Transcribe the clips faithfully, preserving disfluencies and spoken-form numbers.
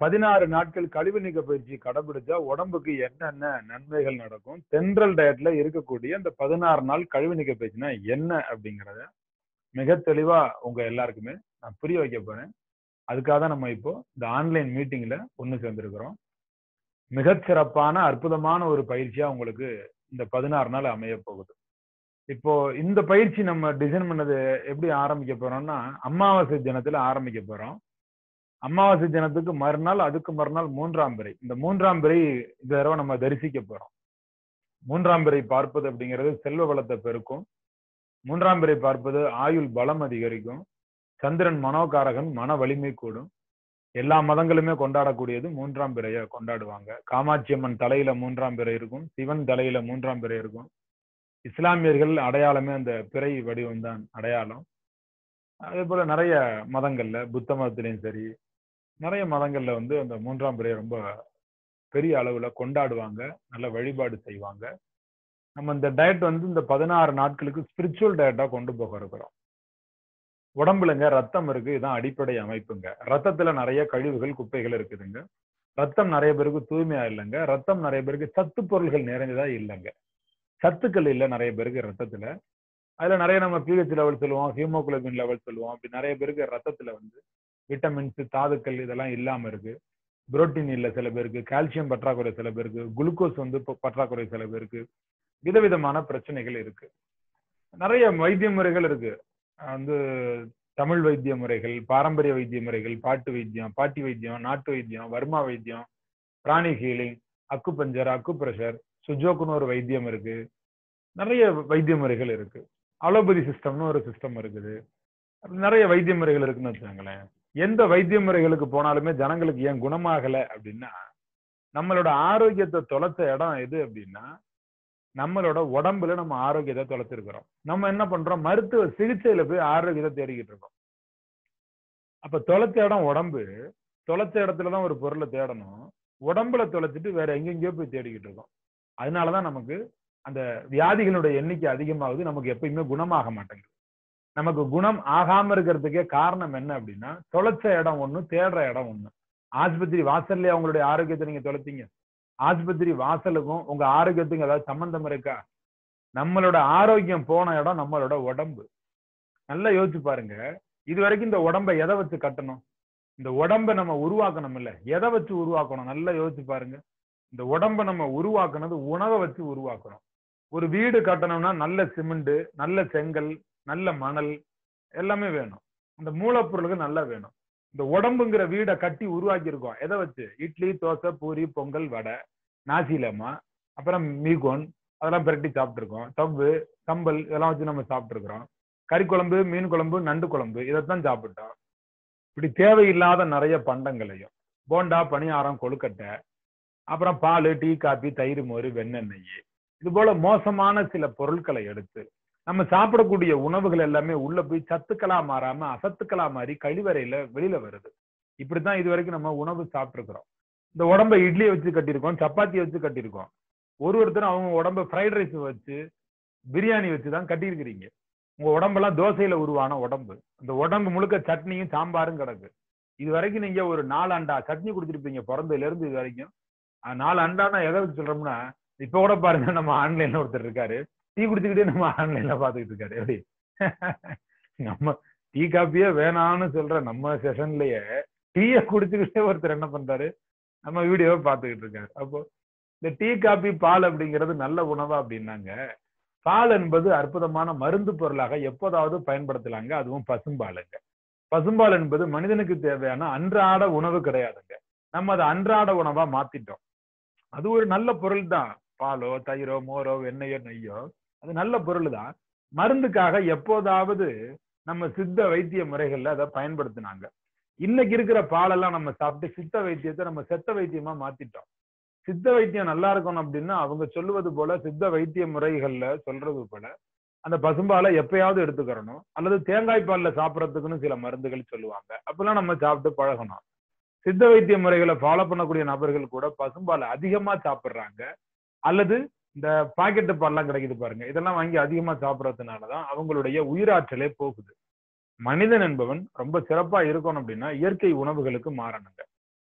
பதினாறு நாட்கள் கழிவு நீக்க பயிற்சி கடைபிடிச்சா உடம்புக்கு என்னென்ன நன்மைகள் நடக்கும், தென்றல் டயட்ல இருக்கக்கூடிய இந்த பதினாறு நாள் கழிவு நீக்க பயிற்சினா என்ன அப்படிங்கிறத மிக தெளிவா உங்க எல்லாருக்குமே நான் புரிய வைக்க போறேன். அதுக்காக தான் நம்ம இப்போ இந்த ஆன்லைன் மீட்டிங்ல ஒண்ணு சேர்ந்திருக்கிறோம். மிகச்சிறப்பான அற்புதமான ஒரு பயிற்சியா உங்களுக்கு இந்த பதினாறு நாள் அமைய போகுது. இப்போ இந்த பயிற்சி நம்ம டிசைன் பண்ணது எப்படி ஆரம்பிக்க போறோம்னா, அமாவாசை தினத்துல ஆரம்பிக்க போறோம். அமாவாசை தினத்துக்கு மறுநாள், அதுக்கு மறுநாள் மூன்றாம் பிறை. இந்த மூன்றாம் பிறை இந்த தடவை நம்ம தரிசிக்க போறோம். மூன்றாம் பிறை பார்ப்பது அப்படிங்கிறது செல்வ வளத்தை பெருக்கும். மூன்றாம் பிறை பார்ப்பது ஆயுள் பலம் அதிகரிக்கும். சந்திரன் மனோகாரகன், மன வலிமை கூடும். எல்லா மதங்களுமே கொண்டாடக்கூடியது மூன்றாம் பிறைய கொண்டாடுவாங்க. காமாட்சி அம்மன் தலையில மூன்றாம் பிறை இருக்கும், சிவன் தலையில மூன்றாம் பிறை இருக்கும். இஸ்லாமியர்கள் அடையாளமே அந்த பிறை வடிவம் தான் அடையாளம். அதே போல நிறைய மதங்கள்ல, புத்த மதத்திலையும் சரி, நிறைய மதங்கள்ல வந்து அந்த மூன்றாம் பிறையை ரொம்ப பெரிய அளவுல கொண்டாடுவாங்க, நல்ல வழிபாடு செய்வாங்க. நம்ம இந்த டயட் வந்து இந்த பதினாறு நாட்களுக்கு ஸ்பிரிச்சுவல் டயட்டா கொண்டு போக இருக்கிறோம். உடம்புலங்க ரத்தம் இருக்கு, இதுதான் அடிப்படை அமைப்புங்க. ரத்தத்துல நிறைய கழிவுகள், குப்பைகள் இருக்குதுங்க. ரத்தம் நிறைய பேருக்கு தூய்மையா இல்லைங்க. ரத்தம் நிறைய பேருக்கு சத்து பொருள்கள் நிறைந்ததா இல்லைங்க. சத்துக்கள் இல்லை நிறைய பேருக்கு ரத்தத்துல. அதுல நிறைய நம்ம பிஹெச் லெவல் சொல்லுவோம், ஹீமோகுளோபின் லெவல் சொல்லுவோம். அப்படி நிறைய பேருக்கு ரத்தத்துல வந்து விட்டமின்ஸ், தாதுக்கள் இதெல்லாம் இல்லாம இருக்கு. புரோட்டீன் இல்லை சில பேருக்கு, கால்சியம் பற்றாக்குறை சில பேருக்கு, குளுக்கோஸ் வந்து பற்றாக்குறை சில பேருக்கு, விதவிதமான பிரச்சனைகள் இருக்கு. நிறைய வைத்திய முறைகள் இருக்கு. வந்து தமிழ் வைத்திய முறைகள், பாரம்பரிய வைத்திய முறைகள், பாட்டு வைத்தியம், பாட்டி வைத்தியம், நாட்டு வைத்தியம், வர்மா வைத்தியம், பிராணி ஹீலிங், அக்கு பஞ்சர், அக்கு பிரஷர், சுஜோக்குன்னு ஒரு வைத்தியம் இருக்கு. நிறைய வைத்திய முறைகள் இருக்கு. அலோபதி சிஸ்டம்னு ஒரு சிஸ்டம் இருக்குது. நிறைய வைத்திய முறைகள் இருக்குன்னு வச்சுக்கோங்களேன். எந்த வைத்திய முறைகளுக்கு போனாலுமே ஜனங்களுக்கு ஏன் குணமாகல அப்படின்னா, நம்மளோட ஆரோக்கியத்தை தொலைச்ச இடம் எது அப்படின்னா, நம்மளோட உடம்புல நம்ம ஆரோக்கியத்தை தொலைச்சிருக்கிறோம். நம்ம என்ன பண்றோம், மருத்துவ சிகிச்சையில போய் ஆரோக்கியத்தை தேடிக்கிட்டு இருக்கோம். அப்ப தொலைச்ச இடம் உடம்பு. தொலைச்ச இடத்துலதான் ஒரு பொருளை தேடணும். உடம்புல தொலைச்சிட்டு வேற எங்கெங்கயோ போய் தேடிக்கிட்டு இருக்கோம். அதனாலதான் நமக்கு அந்த வியாதிகளுடைய எண்ணிக்கை அதிகமாகுது. நமக்கு எப்பயுமே குணமாக மாட்டேங்குது. நமக்கு குணம் ஆகாம இருக்கிறதுக்கே காரணம் என்ன அப்படின்னா, தொலைச்ச இடம் ஒண்ணு, தேடுற இடம் ஒண்ணு. ஆஸ்பத்திரி வாசல்ல அவங்களுடைய ஆரோக்கியத்தை நீங்க தொலைத்தீங்க. ஆஸ்பத்திரி வாசலுக்கும் உங்க ஆரோக்கியத்துக்கும் ஏதாவது சம்பந்தம் இருக்கா? நம்மளோட ஆரோக்கியம் போன இடம் நம்மளோட உடம்பு. நல்லா யோசிச்சு பாருங்க. இது வரைக்கும் இந்த உடம்பை எதை வச்சு கட்டணும்? இந்த உடம்பை நம்ம உருவாக்கணும் இல்ல, எதை வச்சு உருவாக்கணும்? நல்லா யோசிச்சு பாருங்க. இந்த உடம்பை நம்ம உருவாக்குனது உணவை வச்சு உருவாக்கணும். ஒரு வீடு கட்டணும்னா நல்ல சிமெண்ட், நல்ல செங்கல், நல்ல மணல் எல்லாமே வேணும். அந்த மூலப்பொருளுக்கு நல்லா வேணும். இந்த உடம்புங்கிற வீடை கட்டி உருவாக்கி இருக்கோம். எதை வச்சு? இட்லி, தோசை, பூரி, பொங்கல், வடை, நாசிலமா, அப்புறம் மீகோன், அதெல்லாம் பிரட்டி சாப்பிட்டு இருக்கோம். தவ்வு, கம்பல் இதெல்லாம் வச்சு நம்ம சாப்பிட்டு இருக்கிறோம். கறி குழம்பு, மீன் குழம்பு, நண்டு குழம்பு இதைத்தான் சாப்பிட்டோம். இப்படி தேவையில்லாத நிறைய பண்டங்களையும், போண்டா, பணியாரம், கொழுக்கட்டை, அப்புறம் பால், டீ, காபி, தயிர், மோர், வெண்ணெய், இது போல மோசமான சில பொருட்களை எடுத்து நம்ம சாப்பிடக்கூடிய உணவுகள் எல்லாமே உள்ள போய் சத்துக்களா மாறாம அசத்துக்களா மாறி கழிவறையில வெளியில வருது. இப்படித்தான் இது வரைக்கும் நம்ம உணவு சாப்பிட்டுருக்கிறோம். இந்த உடம்பை இட்லியை வச்சு கட்டியிருக்கோம், சப்பாத்தியை வச்சு கட்டியிருக்கோம். ஒரு ஒருத்தரும் அவங்க உடம்பை ஃப்ரைட் ரைஸ் வச்சு, பிரியாணி வச்சுதான் கட்டியிருக்கிறீங்க. உங்க உடம்பெல்லாம் தோசையில உருவான உடம்பு. அந்த உடம்பு முழுக்க சட்னியும் சாம்பாரும் கிடக்கு. இது வரைக்கும் நீங்க ஒரு நாலு அண்டா சட்னி குடிச்சிருப்பீங்க பிறந்ததுல இருந்து இது வரைக்கும். நாலு அண்டானா எதை வச்சு சொல்றோம்னா, இப்ப கூட பாருங்க, நம்ம ஆன்லைன்ல ஒருத்தர் இருக்காரு, டீ குடிச்சுக்கிட்டே நம்ம ஆன்லைன்ல பாத்துக்கிட்டு இருக்காரு. எப்படி நம்ம டீ காப்பியே வேணாம்னு சொல்ற நம்ம செஷன்லயே டீய குடிச்சுக்கிட்டே ஒருத்தர் என்ன பண்றாரு, நம்ம வீடியோவை பார்த்துக்கிட்டு இருக்காரு. அப்போ இந்த டீ காபி பால் அப்படிங்கிறது நல்ல உணவா அப்படின்னாங்க. பால் என்பது அற்புதமான மருந்து பொருளாக எப்போதாவது பயன்படுத்தலாங்க. அதுவும் பசும்பாலுங்க. பசும்பால் என்பது மனிதனுக்கு தேவையான அன்றாட உணவு கிடையாதுங்க. நம்ம அதை அன்றாட உணவா மாத்திட்டோம். அது ஒரு நல்ல பொருள் தான். பாலோ, தயிரோ, மோரோ, வெண்ணெயோ, நெய்யோ அது நல்ல பொருள் தான். மருந்துக்காக எப்போதாவது நம்ம சித்த வைத்திய முறைகள்ல அதை பயன்படுத்தினாங்க. இன்னைக்கு இருக்கிற பாலெல்லாம் நம்ம சாப்பிட்டு சித்த வைத்தியத்தை நம்ம செத்த வைத்தியமா மாத்திட்டோம். சித்த வைத்தியம் நல்லா இருக்கணும் அப்படின்னா அவங்க சொல்லுவது போல, சித்த வைத்திய முறைகள்ல சொல்றது போல அந்த பசும்பாலை எப்பயாவது எடுத்துக்கிறணும். அல்லது தேங்காய் பால்ல சாப்பிடறதுக்குன்னு சில மருந்துகள் சொல்லுவாங்க. அப்பெல்லாம் நம்ம சாப்பிட்டு பழகணும். சித்த வைத்திய முறைகளை ஃபாலோ பண்ணக்கூடிய நபர்கள் கூட பசும்பாலை அதிகமா சாப்பிடுறாங்க. அல்லது இந்த பாக்கெட்டு பால்லாம் கிடைக்குது பாருங்க, இதெல்லாம் வாங்கி அதிகமா சாப்பிடறதுனாலதான் அவங்களுடைய உயிராற்றலே போகுது. மனிதன் என்பவன் ரொம்ப சிறப்பா இருக்கணும் அப்படின்னா இயற்கை உணவுகளுக்கு மாறணுங்க.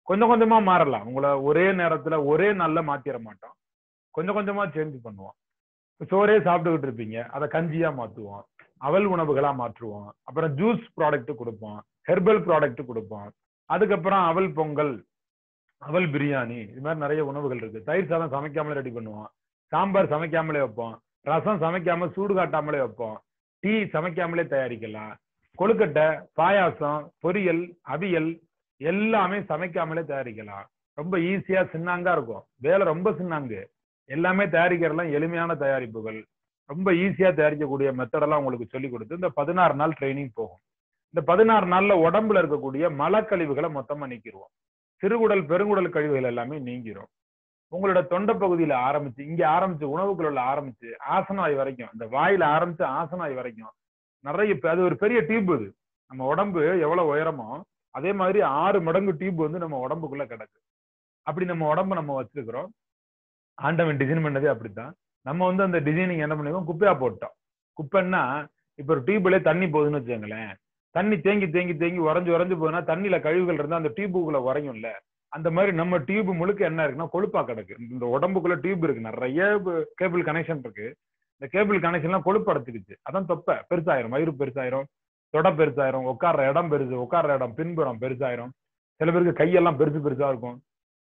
கொஞ்சம் கொஞ்சமா மாறலாம். உங்களை ஒரே நேரத்துல ஒரே நாள்ல மாத்திர மாட்டோம். கொஞ்சம் கொஞ்சமா சேஞ்ச் பண்ணுவோம். சோறே சாப்பிட்டுக்கிட்டு இருப்பீங்க, அதை கஞ்சியா மாத்துவோம், அவல் உணவுகளா மாற்றுவோம், அப்புறம் ஜூஸ் ப்ராடக்ட் கொடுப்போம், ஹெர்பல் ப்ராடக்ட் கொடுப்போம், அதுக்கப்புறம் அவல் பொங்கல், அவல் பிரியாணி, இது மாதிரி நிறைய உணவுகள் இருக்கு. தயிர் சாதம் சமைக்காமலே ரெடி பண்ணுவோம், சாம்பார் சமைக்காமலே வைப்போம், ரசம் சமைக்காம சூடு காட்டாமலே வைப்போம், டீ சமைக்காமலே தயாரிக்கலாம், கொழுக்கட்டை, பாயாசம், பொரியல், அவியல் எல்லாமே சமைக்காமலே தயாரிக்கலாம். ரொம்ப ஈஸியா சின்னாங்கா இருக்கும். வேலை ரொம்ப சின்னாங்கு. எல்லாமே தயாரிக்கிறதெல்லாம் எளிமையான தயாரிப்புகள். ரொம்ப ஈஸியா தயாரிக்கக்கூடிய மெத்தடெல்லாம் உங்களுக்கு சொல்லி கொடுத்து இந்த பதினாறு நாள் ட்ரைனிங் போகும். இந்த பதினாறு நாள்ல உடம்புல இருக்கக்கூடிய மலக்கழிவுகளை மொத்தமா நீக்கிடுவோம். சிறுகுடல் பெருங்குடல் கழிவுகள் எல்லாமே நீங்கிரும். உங்களோட தொண்டை பகுதியில ஆரம்பிச்சு இங்க ஆரம்பிச்சு உணவுக்குள்ள ஆரம்பிச்சு ஆசனாய் வரைக்கும், இந்த வாயில ஆரம்பிச்சு ஆசனாய் வரைக்கும் நிறைய அது ஒரு பெரிய டியூப். இது நம்ம உடம்பு எவ்வளவு உயரமோ அதே மாதிரி ஆறு மடங்கு டியூப் வந்து நம்ம உடம்புக்குள்ள கிடக்கு. அப்படி நம்ம உடம்பு நம்ம வச்சிருக்கிறோம். ஆண்டவன் டிசைன் பண்ணதே அப்படித்தான். நம்ம வந்து அந்த டிசைனிங் என்ன பண்ணிருக்கோம், குப்பையா போட்டோம். குப்பைன்னா இப்ப ஒரு டியூப்ல தண்ணி போகுதுன்னு வச்சுக்கோங்களேன், தண்ணி தேங்கி தேங்கி தேங்கி உறைஞ்சு உறைஞ்சு போகுதுன்னா தண்ணியில கழிவுகள் இருந்தா அந்த டியூபுக்குள்ள உறையும்ல. அந்த மாதிரி நம்ம டியூப் முழுக்க என்ன இருக்குன்னா கொழுப்பா கிடக்கு. இந்த உடம்புக்குள்ள டியூப் இருக்கு, நிறைய கேபிள் கனெக்ஷன் இருக்கு. இந்த கேபிள் கனெக்ஷன் எல்லாம் கொழுப்பு அடைச்சிக்கிச்சு. அதான் தொப்பை பெருசாயிரும், வயிறு பெருசாயிரும், தொட பெருசாயிரும், உட்கார்ற இடம் பெருசு, உட்கார்ற இடம் பின்புறம் பெருசாயிரும். சில பேருக்கு கையெல்லாம் பெருசு பெருசா இருக்கும்,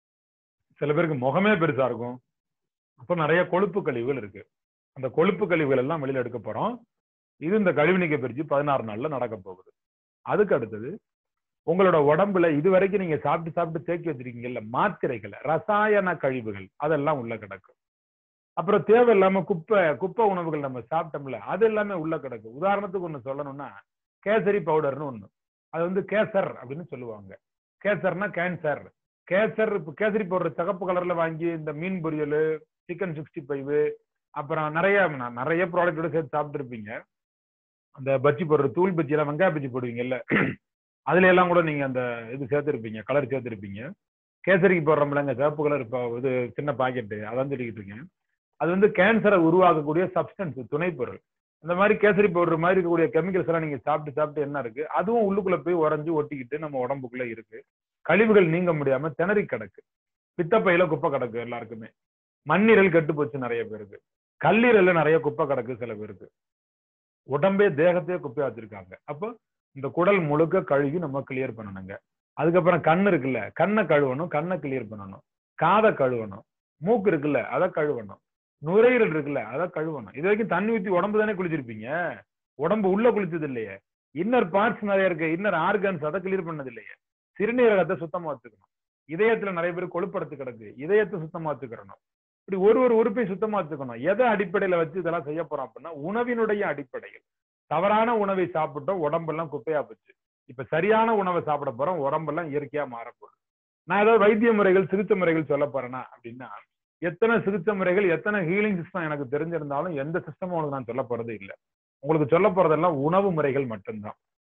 சில பேருக்கு முகமே பெருசா இருக்கும். அப்ப நிறைய கொழுப்பு கழிவுகள் இருக்கு. அந்த கொழுப்பு கழிவுகள் எல்லாம் வெளியில எடுக்க போறோம். இது இந்த கழிவு நீக்க பயிற்சி பதினாறு நாள்ல நடக்க போகுது. அதுக்கு அடுத்தது உங்களோட உடம்புல இது வரைக்கும் நீங்க சாப்பிட்டு சாப்பிட்டு தேக்கி வச்சிருக்கீங்கல்ல மாத்திரைகள், ரசாயன கழிவுகள், அதெல்லாம் உள்ள கிடக்கும். அப்புறம் தேவையில்லாம குப்பை குப்பை உணவுகள் நம்ம சாப்பிட்டோம்ல, அது எல்லாமே உள்ள கிடக்கு. உதாரணத்துக்கு ஒண்ணு சொல்லணும்னா கேசரி பவுடர்னு ஒண்ணு, அது வந்து கேசர் அப்படின்னு சொல்லுவாங்க. கேசர்னா கேன்சர். கேசர் கேசரி பவுடர் சிகப்பு கலர்ல வாங்கி இந்த மீன் பொரியல், சிக்கன் சிக்ஸ்டி ஃபைவ், அப்புறம் நிறைய நிறைய ப்ராடக்டோட சேர்த்து சாப்பிட்டு இருப்பீங்க. அந்த பஜ்ஜி போடுற தூள் பஜ்ஜி எல்லாம் வெங்காய பஜ்ஜி போடுவீங்கல்ல, அதுல எல்லாம் கூட நீங்க அந்த இது சேர்த்திருப்பீங்க, கலர் சேர்த்திருப்பீங்க. கேசரிக்கு போடுறோம்லங்க சிவப்பு கலர் இது சின்ன பாக்கெட்டு, அதான் சொல்லிக்கிட்டு இருக்கேன். அது வந்து கேன்சரை உருவாக்கக்கூடிய சப்ஸ்டன்ஸ், துணை பொருள். இந்த மாதிரி கேசரி பவுடர் மாதிரி இருக்கக்கூடிய கெமிக்கல்ஸ் எல்லாம் நீங்க சாப்பிட்டு சாப்பிட்டு என்ன இருக்கு, அதுவும் உள்ளுக்குள்ள போய் உறைஞ்சு ஒட்டிக்கிட்டு நம்ம உடம்புக்குள்ள இருக்கு. கழிவுகள் நீங்க முடியாம திணறி கிடக்கு. பித்தப்பையில குப்பை கிடக்கு எல்லாருக்குமே. மண்ணீரல் கெட்டு போச்சு நிறைய பேருக்கு. கல்லீரல்ல நிறைய குப்பை கிடக்கு சில பேருக்கு. உடம்பே தேகத்தையே குப்பையா வச்சிருக்காங்க. அப்போ இந்த குடல் முழுக்க கழுவி நம்ம கிளியர் பண்ணணுங்க. அதுக்கப்புறம் கண்ணு இருக்குல்ல, கண்ணை கழுவணும், கண்ணை கிளியர் பண்ணணும். காதை கழுவணும். மூக்கு இருக்குல்ல, அதை கழுவணும். நுரையீரல் இருக்குல்ல, அதை கழுவணும். இது வரைக்கும் தண்ணி ஊற்றி உடம்பு தானே குளிச்சிருப்பீங்க, உடம்பு உள்ள குளிச்சது இல்லையே. இன்னர் பார்ட்ஸ் நிறைய இருக்கு, இன்னர் ஆர்கன்ஸ், அதை கிளியர் பண்ணது இல்லையே. சிறுநீரகத்தை சுத்தமா வச்சுக்கணும். இதயத்துல நிறைய பேர் கொழுப்படுத்து கிடக்கு, இதயத்தை சுத்தமா வச்சுக்கிறணும். இப்படி ஒரு ஒரு உறுப்பை சுத்தமா வச்சுக்கணும். எதை அடிப்படையில வச்சு இதெல்லாம் செய்ய போறோம் அப்படின்னா உணவினுடைய அடிப்படையில். தவறான உணவை சாப்பிட்டோம், உடம்பெல்லாம் குப்பையா போச்சு. இப்ப சரியான உணவை சாப்பிட போறோம், உடம்பெல்லாம் இயற்கையா மாறப்போகுது. நான் ஏதாவது வைத்திய முறைகள் சிகிச்சை முறைகள் சொல்ல போறேன்னா அப்படின்னா, எத்தனை சிகிச்சை முறைகள் எத்தனை ஹீலிங் சிஸ்டம் எனக்கு தெரிஞ்சிருந்தாலும் எந்த சிஸ்டமும் உங்களுக்கு நான் சொல்ல போறது இல்லை. உங்களுக்கு சொல்ல போறதெல்லாம் உணவு முறைகள் மட்டும்தான்.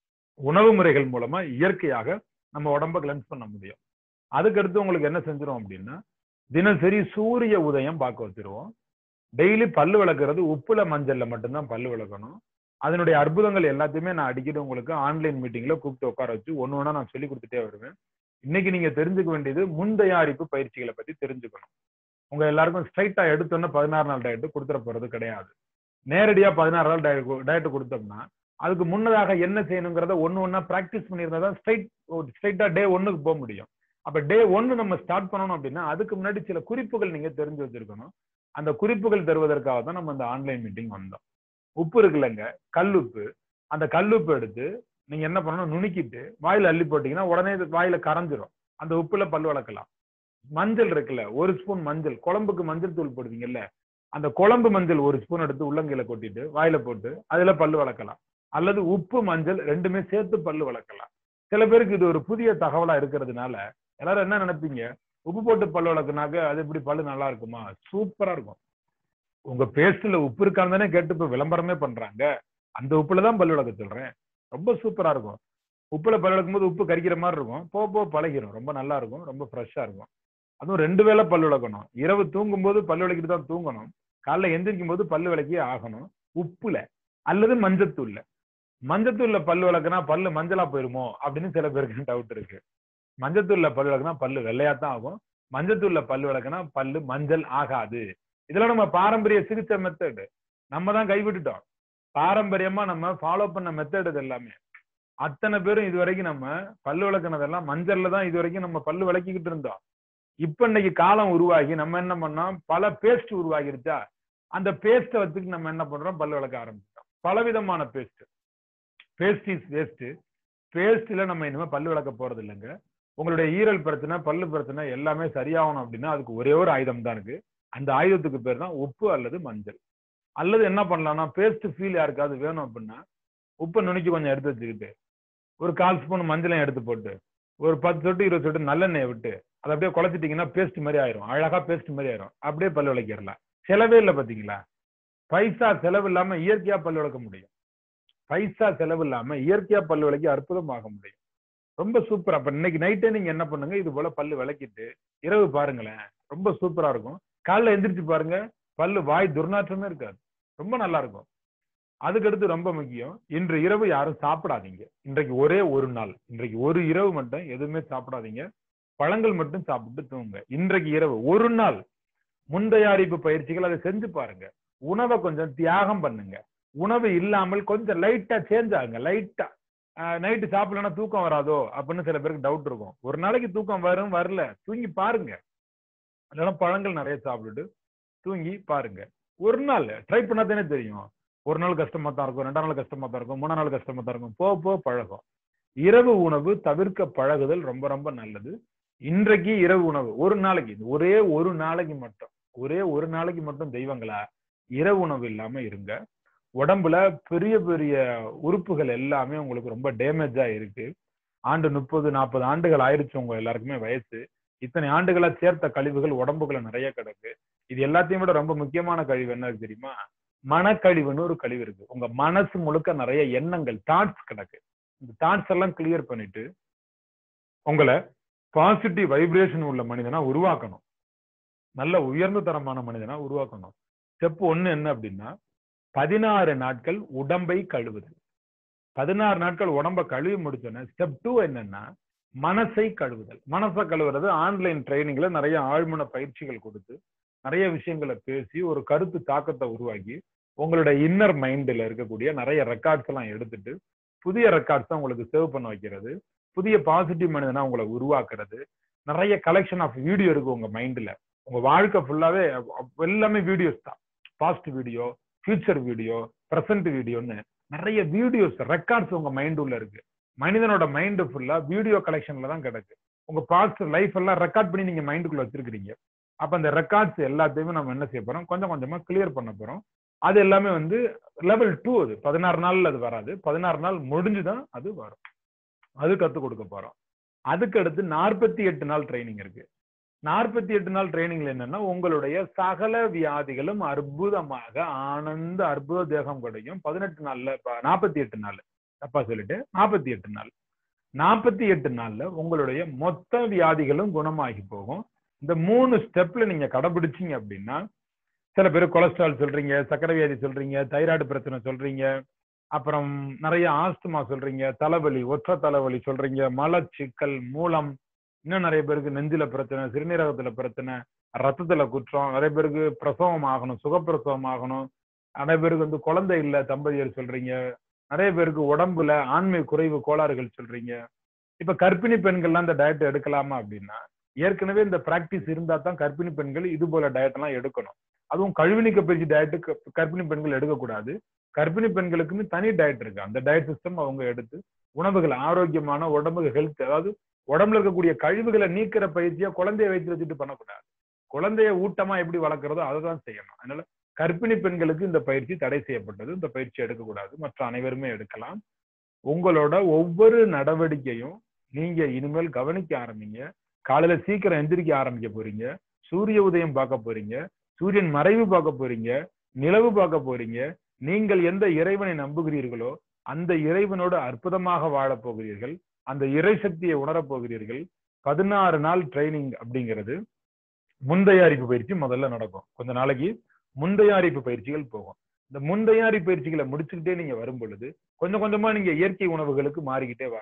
உணவு முறைகள் மூலமா இயற்கையாக நம்ம உடம்ப கிளென்ஸ் பண்ண முடியும். அதுக்கடுத்து உங்களுக்கு என்ன செஞ்சிரும் அப்படின்னா, தினசரி சூரிய உதயம் பார்க்க வச்சிருவோம். டெய்லி பல்லு விளக்குறது உப்புல மஞ்சள்ல மட்டும்தான் பல்லு விளக்கணும். அதனுடைய அற்புதங்கள் எல்லாத்தையுமே நான் அடிக்கடி உங்களுக்கு ஆன்லைன் மீட்டிங்ல கூப்பிட்டு உட்கார வச்சு ஒன்னு ஒன்னா நான் சொல்லி கொடுத்துட்டே வருவேன். இன்னைக்கு நீங்க தெரிஞ்சுக்க வேண்டியது முன் தயாரிப்பு பயிற்சிகளை பத்தி தெரிஞ்சுக்கணும். உங்க எல்லாருக்கும் ஸ்ட்ரைட்டா எடுத்தோன்னா பதினாறு நாள் டயட் கொடுத்துட போறது கிடையாது. நேரடியா பதினாறு நாள் டயட் கொடுத்தோம்னா அதுக்கு முன்னதாக என்ன செய்யணுங்கிறத ஒன்னு ஒன்னா பிராக்டிஸ் பண்ணியிருந்தா தான் ஸ்ட்ரைட் ஸ்ட்ரைட்டா டே ஒன்னுக்கு போக முடியும். அப்ப டே ஒன்னு நம்ம ஸ்டார்ட் பண்ணணும் அப்படின்னா அதுக்கு முன்னாடி சில குறிப்புகள் நீங்க தெரிஞ்சு வச்சிருக்கணும். அந்த குறிப்புகள் தருவதற்காக தான் நம்ம இந்த ஆன்லைன் மீட்டிங் வந்தோம். உப்பு இருக்குல்லங்க, கல்லுப்பு, அந்த கல்லுப்பு எடுத்து நீங்க என்ன பண்ணணும், நுணுக்கிட்டு வாயில அள்ளி போட்டீங்கன்னா உடனே வாயில கரைஞ்சிரும். அந்த உப்புல பல் வளர்க்கலாம். மஞ்சள் இருக்குல்ல, ஒரு ஸ்பூன் மஞ்சள், குழம்புக்கு மஞ்சள் தூள் போடுவீங்கல்ல, அந்த குழம்பு மஞ்சள் ஒரு ஸ்பூன் எடுத்து உள்ளங்கையில கொட்டிட்டு வாயில போட்டு அதுல பல்லு வளர்க்கலாம். அல்லது உப்பு மஞ்சள் ரெண்டுமே சேர்த்து பல்லு வளர்க்கலாம். சில பேருக்கு இது ஒரு புதிய தகவலா இருக்கிறதுனால எல்லாரும் என்ன நினைப்பீங்க, உப்பு போட்டு பல்லு வளர்க்குனாக்க அது எப்படி பல்லு நல்லா இருக்குமா? சூப்பரா இருக்கும். உங்க பேஸ்ட்ல உப்பு இருக்கான்னு தானே கேட்டு இப்ப விளம்பரமே பண்றாங்க. அந்த உப்புலதான் பல்லு விளக்க சொல்றேன். ரொம்ப சூப்பரா இருக்கும். உப்புல பல்லு விளக்கும் போது உப்பு கரிக்கிற மாதிரி இருக்கும், போக போக பழகிரும். ரொம்ப நல்லா இருக்கும், ரொம்ப ஃப்ரெஷ்ஷா இருக்கும். அதுவும் ரெண்டு வேளை பல்லு விளக்கணும். இரவு தூங்கும் போது பல்லு விளக்கிட்டு தான் தூங்கணும். காலைல எந்திரிக்கும் போது பல்லு விளக்கியே ஆகணும். உப்புல அல்லது மஞ்சத்தூள்ல. மஞ்சத்தூள்ல பல்லு விளக்குனா பல்லு மஞ்சளா போயிருமோ அப்படின்னு சில பேருக்கு டவுட் இருக்கு. மஞ்சத்தூள்ல பல் விளக்குனா பல்லு வெள்ளையாத்தான் ஆகும். மஞ்சத்தூள்ல பல் விளக்குனா பல்லு மஞ்சள் ஆகாது. இதெல்லாம் நம்ம பாரம்பரிய சிகிச்சை மெத்தட். நம்ம தான் கைவிட்டுட்டோம். பாரம்பரியமா நம்ம ஃபாலோ பண்ண மெத்தட் இது எல்லாமே. அத்தனை பேரும் இது வரைக்கும் நம்ம பல்லு விளக்குனதெல்லாம் மஞ்சள்ல தான் இது வரைக்கும் நம்ம பல்லு விளக்கிக்கிட்டு இருந்தோம். இப்ப இன்னைக்கு காலம் உருவாகி நம்ம என்ன பண்ணோம், பல பேஸ்ட் உருவாகிருச்சா, அந்த பேஸ்ட வச்சுட்டு நம்ம என்ன பண்றோம், பல்லு விளக்க ஆரம்பிச்சிட்டோம். பலவிதமான பேஸ்ட். Paste is waste. பேஸ்ட்ல நம்ம இனிமே பல்லு விளக்க போறது இல்லைங்க. உங்களுடைய ஈரல் பிரச்சனை, பல்லு பிரச்சனை எல்லாமே சரியாகணும் அப்படின்னா அதுக்கு ஒரே ஒரு ஆயுதம் தான் இருக்கு. அந்த ஆயுதத்துக்கு பேர் தான் உப்பு அல்லது மஞ்சள். அல்லது என்ன பண்ணலாம்னா, பேஸ்ட் ஃபீல் யாருக்காவது வேணும் அப்படின்னா உப்பை நுணுக்கி கொஞ்சம் எடுத்து வச்சுக்கிட்டு ஒரு கால் ஸ்பூன் மஞ்சளையும் எடுத்து போட்டு ஒரு பத்து சொட்டு இருபது சொட்டு நல்லெண்ணெயை விட்டு அதை அப்படியே குழச்சிட்டீங்கன்னா பேஸ்ட் மாதிரி ஆயிரும். அழகா பேஸ்ட் மாதிரி ஆயிரும். அப்படியே பல்லு விளக்கிடலாம். செலவே இல்லை பாத்தீங்களா? பைசா செலவு இல்லாம இயற்கையா பல்லு விளக்க முடியும். பைசா செலவு இல்லாம இயற்கையா பல்லு விளக்கி அற்புதமாக முடியும். ரொம்ப சூப்பர். அப்ப இன்னைக்கு நைட்டே நீங்க என்ன பண்ணுங்க, இது போல பல்லு விளக்கிட்டு இரவு பாருங்களேன், ரொம்ப சூப்பரா இருக்கும். காலைல எந்திரிச்சு பாருங்க, பல்லு வாய் துர்நாற்றமே இருக்காது. ரொம்ப நல்லா இருக்கும். அதுக்கடுத்து ரொம்ப முக்கியம், இன்று இரவு யாரும் சாப்பிடாதீங்க. இன்றைக்கு ஒரே ஒரு நாள், இன்றைக்கு ஒரு இரவு மட்டும் எதுவுமே சாப்பிடாதீங்க. பழங்கள் மட்டும் சாப்பிட்டு தூங்குங்க. இன்றைக்கு இரவு ஒரு நாள் முன்தயாரிப்பு பயிற்சிகள் அதை செஞ்சு பாருங்க. உணவை கொஞ்சம் தியாகம் பண்ணுங்க. உணவு இல்லாமல் கொஞ்சம் லைட்டா சேஞ்ச் ஆகுங்க. லைட்டா நைட்டு சாப்பிடலன்னா தூக்கம் வராதோ அப்படின்னு சில பேருக்கு டவுட் இருக்கும். ஒரு நாளைக்கு தூக்கம் வரும் வரல, தூங்கி பாருங்க. அதனால பழங்கள் நிறைய சாப்பிட்டுட்டு தூங்கி பாருங்க. ஒரு நாள் ட்ரை பண்ணாதானே தெரியும். ஒரு நாள் கஷ்டமா தான் இருக்கும், ரெண்டாம் நாள் கஷ்டமா தான் இருக்கும், மூணாம் நாள் கஷ்டமா தான் இருக்கும். போக போக பழகும். இரவு உணவு தவிர்க்க பழகுதல் ரொம்ப ரொம்ப நல்லது. இன்றைக்கு இரவு உணவு ஒரு நாளைக்கு, ஒரே ஒரு நாளைக்கு மட்டும், ஒரே ஒரு நாளைக்கு மட்டும் தெய்வங்களா இரவு உணவு இல்லாம இருங்க. உடம்புல பெரிய பெரிய உறுப்புகள் எல்லாமே உங்களுக்கு ரொம்ப டேமேஜா இருக்கு. ஆண்டு முப்பது நாற்பது ஆண்டுகள் ஆயிடுச்சு உங்க எல்லாருக்குமே வயசு. இத்தனை ஆண்டுகளா சேர்த்த கழிவுகள் உடம்புக்குள்ள நிறைய கிடக்கு. இது எல்லாத்தையும் விட ரொம்ப முக்கியமான கழிவு என்ன தெரியுமா? மனக்கழிவுன்னு ஒரு கழிவு இருக்கு. உங்க மனசு முழுக்க நிறைய எண்ணங்கள், தாட்ஸ் கிடக்கு. இந்த தாட்ஸ் எல்லாம் கிளியர் பண்ணிட்டு உங்களை பாசிட்டிவ் வைப்ரேஷன் உள்ள மனிதனா உருவாக்கணும். நல்ல உயர்ந்த தரமான மனிதனா உருவாக்கணும். ஸ்டெப் ஒண்ணு என்ன அப்படின்னா, பதினாறு நாட்கள் உடம்பை கழுவுதல். பதினாறு நாட்கள் உடம்பை கழுவி முடிச்சோன்னா ஸ்டெப் டூ என்னன்னா, மனசை கழுவுதல். மனசை கழுவுறது ஆன்லைன் ட்ரைனிங்ல நிறைய ஆழ்மன பயிற்சிகள் கொடுத்து நிறைய விஷயங்களை பேசி ஒரு கருத்து தாக்கத்தை உருவாக்கி உங்களுடைய இன்னர் மைண்ட்ல இருக்கக்கூடிய நிறைய ரெக்கார்ட்ஸ் எல்லாம் எடுத்துட்டு புதிய ரெக்கார்ட்ஸ் உங்களுக்கு சேவ் பண்ண வைக்கிறது, புதிய பாசிட்டிவ் மனிதனா உங்களை உருவாக்குறது. நிறைய கலெக்ஷன் ஆஃப் வீடியோ இருக்கு உங்க மைண்ட்ல. உங்க வாழ்க்கை ஃபுல்லாவே எல்லாமே வீடியோஸ் தான். Past video, future video, present வீடியோன்னு நிறைய வீடியோஸ் ரெக்கார்ட்ஸ் உங்க மைண்ட் உள்ள இருக்கு. மனிதனோட மைண்ட் ஃபுல்லா வீடியோ கலெக்ஷன்ல தான் கிடக்கு. உங்க பாஸ்ட் லைஃப் எல்லாம் ரெக்கார்ட் பண்ணி நீங்க மைண்டுக்குள்ள வச்சிருக்கீங்க. அப்ப அந்த ரெக்கார்ட்ஸ் எல்லாத்தையுமே நம்ம என்ன செய்ய போறோம், கொஞ்சம் கொஞ்சமா கிளியர் பண்ண போறோம். அது எல்லாமே வந்து லெவல் டூ. அது பதினாறு நாள்ல அது வராது. பதினாறு நாள் முடிஞ்சுதான் அது வரும். அது கத்துக் கொடுக்க போறோம். அதுக்கு அடுத்து நாற்பத்தி எட்டு நாள் ட்ரைனிங் இருக்கு. நாற்பத்தி எட்டு நாள் ட்ரைனிங்ல என்னன்னா, உங்களுடைய சகல வியாதிகளும் அற்புதமாக ஆனந்த அற்புத தேகம் கிடைக்கும். பதினெட்டு நாள்ல நாற்பத்தி எட்டு நாள் தப்பா சொல்லிட்டு நாற்பத்தி எட்டு நாள் நாற்பத்தி எட்டு நாள்ல உங்களுடைய மொத்த வியாதிகளும் குணமாகி போகும். இந்த மூணு ஸ்டெப்ல நீங்க கடைபிடிச்சீங்க அப்படின்னா, சில பேர் கொலஸ்ட்ரால் சொல்றீங்க, சக்கரை வியாதி சொல்றீங்க, தைராய்டு பிரச்சனை சொல்றீங்க, அப்புறம் நிறைய ஆஸ்துமா சொல்றீங்க, தலைவலி, ஒற்றை தலைவலி சொல்றீங்க, மலச்சிக்கல், மூலம், இன்னும் நிறைய பேருக்கு நெஞ்சில பிரச்சனை, சிறுநீரகத்துல பிரச்சனை, ரத்தத்துல குற்றம், நிறைய பேருக்கு பிரசவம் ஆகணும், சுகப்பிரசவம் ஆகணும், நிறைய பேருக்கு வந்து குழந்தை இல்ல தம்பதியர் சொல்றீங்க, நிறைய பேருக்கு உடம்புல ஆண்மை குறைவு கோளாறுகள் சொல்றீங்க. இப்ப கர்ப்பிணி பெண்கள்லாம் இந்த டயட் எடுக்கலாமா அப்படின்னா, ஏற்கனவே இந்த பிராக்டிஸ் இருந்தா தான் கர்ப்பிணி பெண்கள் இது போல டயட் எல்லாம் எடுக்கணும். அதுவும் கழிவு நீக்க பயிற்சி டயட்டுக்கு கர்ப்பிணி பெண்கள் எடுக்கக்கூடாது. கர்ப்பிணி பெண்களுக்குன்னு தனி டயட் இருக்கு. அந்த டயட் சிஸ்டம் அவங்க எடுத்து உணவுகள் ஆரோக்கியமான உடம்புக்கு ஹெல்த், அதாவது உடம்புல இருக்கக்கூடிய கழிவுகளை நீக்கிற பயிற்சியா குழந்தைய வயிற்று வச்சுட்டு பண்ணக்கூடாது. குழந்தைய ஊட்டமா எப்படி வளர்க்குறதோ அதை தான் செய்யணும். அதனால கர்ப்பிணி பெண்களுக்கு இந்த பயிற்சி தடை செய்யப்பட்டது. இந்த பயிற்சி எடுக்கக்கூடாது. மற்ற அனைவருமே எடுக்கலாம். உங்களோட ஒவ்வொரு நடவடிக்கையும் நீங்க இனிமேல் கவனிக்க ஆரம்பிங்க. காலையில சீக்கிரம் எந்திரிக்க ஆரம்பிக்க போறீங்க. சூரிய உதயம் பார்க்க போறீங்க. சூரியன் மறைவு பார்க்க போறீங்க. நிலவு பார்க்க போறீங்க. நீங்கள் எந்த இறைவனை நம்புகிறீர்களோ அந்த இறைவனோடு அற்புதமாக வாழப் போகிறீர்கள். அந்த இறை சக்தியை உணரப் போகிறீர்கள். பதினாறு நாள் ட்ரைனிங் அப்படிங்கிறது முன்தயாரிப்பு பயிற்சி முதல்ல நடக்கும். கொஞ்ச நாளைக்கு முன்தயாரிப்பு பயிற்சிகள் போகும். இந்த முன்தயாரிப்பு பயிற்சிகளை முடிச்சுக்கிட்டே நீங்க வரும் பொழுது கொஞ்சம் கொஞ்சமா நீங்க இயற்கை உணவுகளுக்கு மாறிக்கிட்டே வரணும்.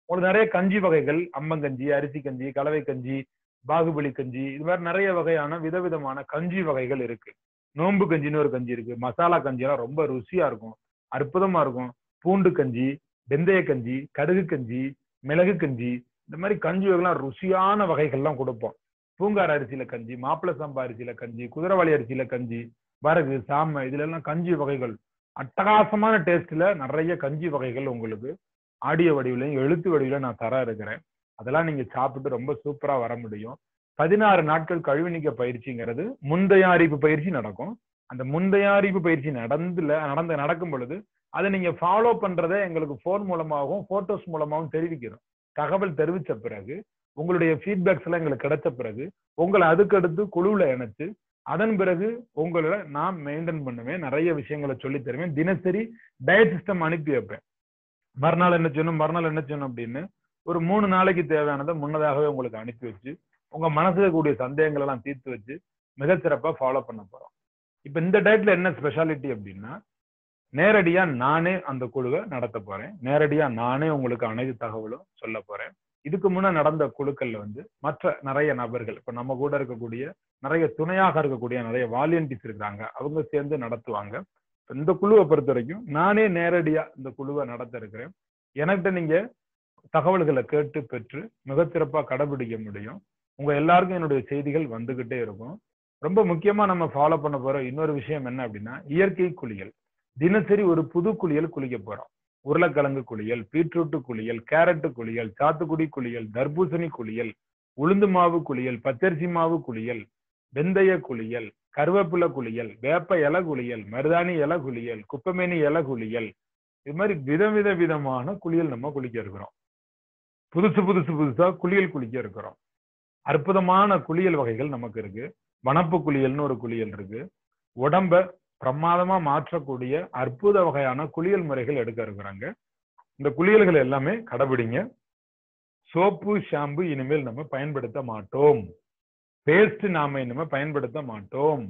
உங்களுக்கு நிறைய கஞ்சி வகைகள், அம்மங்கஞ்சி, அரிசி கஞ்சி, கலவை கஞ்சி, பாகுபலி கஞ்சி, இது மாதிரி நிறைய வகையான விதவிதமான கஞ்சி வகைகள் இருக்கு. நோம்பு கஞ்சின்னு ஒரு கஞ்சி இருக்கு. மசாலா கஞ்சி எல்லாம் ரொம்ப ருசியா இருக்கும், அற்புதமா இருக்கும். பூண்டு கஞ்சி, வெந்தய கஞ்சி, கடுகு கஞ்சி, மிளகு கஞ்சி, இந்த மாதிரி கஞ்சி வகைலாம் ருசியான வகைகள்லாம் கொடுப்போம். பூங்கார் அரிசியில கஞ்சி, மாப்பிள சம்பா அரிசியில கஞ்சி, குதிரைவாளி அரிசியில கஞ்சி, வரகு, சாமை, இதுல எல்லாம் கஞ்சி வகைகள் அட்டகாசமான டேஸ்ட்ல நிறைய கஞ்சி வகைகள் உங்களுக்கு ஆடியோ வடிவிலையும் எழுத்து வடிவிலையும் நான் தர இருக்கிறேன். அதெல்லாம் நீங்க சாப்பிட்டு ரொம்ப சூப்பரா வர முடியும். பதினாறு நாட்கள் கழிவு நீக்க பயிற்சிங்கிறது முன்தயாரிப்பு பயிற்சி நடக்கும். அந்த முன்தயாரிப்பு பயிற்சி நடந்துல நடந்து நடக்கும் பொழுது அதை நீங்க ஃபாலோ பண்றதை எங்களுக்கு போன் மூலமாகவும் போட்டோஸ் மூலமாகவும் தெரிவிக்கிறோம். தகவல் தெரிவிச்ச பிறகு உங்களுடைய ஃபீட்பேக்ஸ் எல்லாம் எங்களுக்கு கிடைச்ச பிறகு உங்களை அதுக்கடுத்து குழுவுல இணைச்சு அதன் பிறகு உங்களை நான் மெயின்டைன் பண்ணுவேன். நிறைய விஷயங்களை சொல்லி தருவேன். தினசரி டயட் சிஸ்டம் அனுப்பி வைப்பேன். மறுநாள் என்ன செய்யணும் மறுநாள் என்ன செய்யணும் அப்படின்னு ஒரு மூணு நாளைக்கு தேவையானதை முன்னதாகவே உங்களுக்கு அனுப்பி வச்சு உங்க மனசுல கூடிய சந்தேகங்கள் எல்லாம் தீர்த்து வச்சு மிகச்சிறப்பா ஃபாலோ பண்ண போறோம். இப்ப இந்த டயட்ல என்ன ஸ்பெஷாலிட்டி அப்படின்னா, நேரடியா நானே அந்த குழுவை நடத்த போறேன். நேரடியா நானே உங்களுக்கு அனைத்து தகவலும் சொல்ல போறேன். இதுக்கு முன்ன நடந்த குழுக்கள்ல வந்து மற்ற நிறைய நபர்கள், இப்ப நம்ம கூட இருக்கக்கூடிய நிறைய துணையாக இருக்கக்கூடிய நிறைய வாலியன்டிஸ் இருக்காங்க, அவங்க சேர்ந்து நடத்துவாங்க. இந்த குழுவை பொறுத்த வரைக்கும் நானே நேரடியா இந்த குழுவை நடத்த இருக்கிறேன். என்கிட்ட நீங்க தகவல்களை கேட்டு பெற்று மிகச்சிறப்பா கடைபிடிக்க முடியும். உங்க எல்லாருக்கும் என்னுடைய செய்திகள் வந்துகிட்டே இருக்கும். ரொம்ப முக்கியமா நம்ம ஃபாலோ பண்ண போற இன்னொரு விஷயம் என்ன அப்படின்னா, இயற்கை குளியல். தினசரி ஒரு புது குளியல் குளிக்க போறோம். உருளைக்கிழங்கு குளியல், பீட்ரூட்டு குளியல், கேரட்டு குளியல், சாத்துக்குடி குளியல், தர்பூசணி குளியல், உளுந்து மாவு குளியல், பச்சரிசி மாவு குளியல், வெந்தய குளியல், கருவேப்பிலை குளியல், வேப்ப இலை குளியல், மருதாணி இலை குளியல், குப்பமேனி இலை குளியல், இது மாதிரி விதவித விதமான குளியல் நம்ம குளிக்க இருக்கிறோம். புதுசு புதுசு புதுசா குளியல் குளிக்க இருக்கிறோம். அற்புதமான குளியல் வகைகள் நமக்கு இருக்கு. வனப்பு குளியல்னு ஒரு குளியல் இருக்கு. உடம்ப பிரமாதமா மாற்றக்கூடிய அற்புத வகையான குளியல் முறைகள் எடுக்க இருக்கிறாங்க. இந்த குளியல்கள் எல்லாமே கடைபிடிங்க. சோப்பு, ஷாம்பு இனிமேல் நம்ம பயன்படுத்த மாட்டோம். பேஸ்ட் நாம இனிமே பயன்படுத்த மாட்டோம்.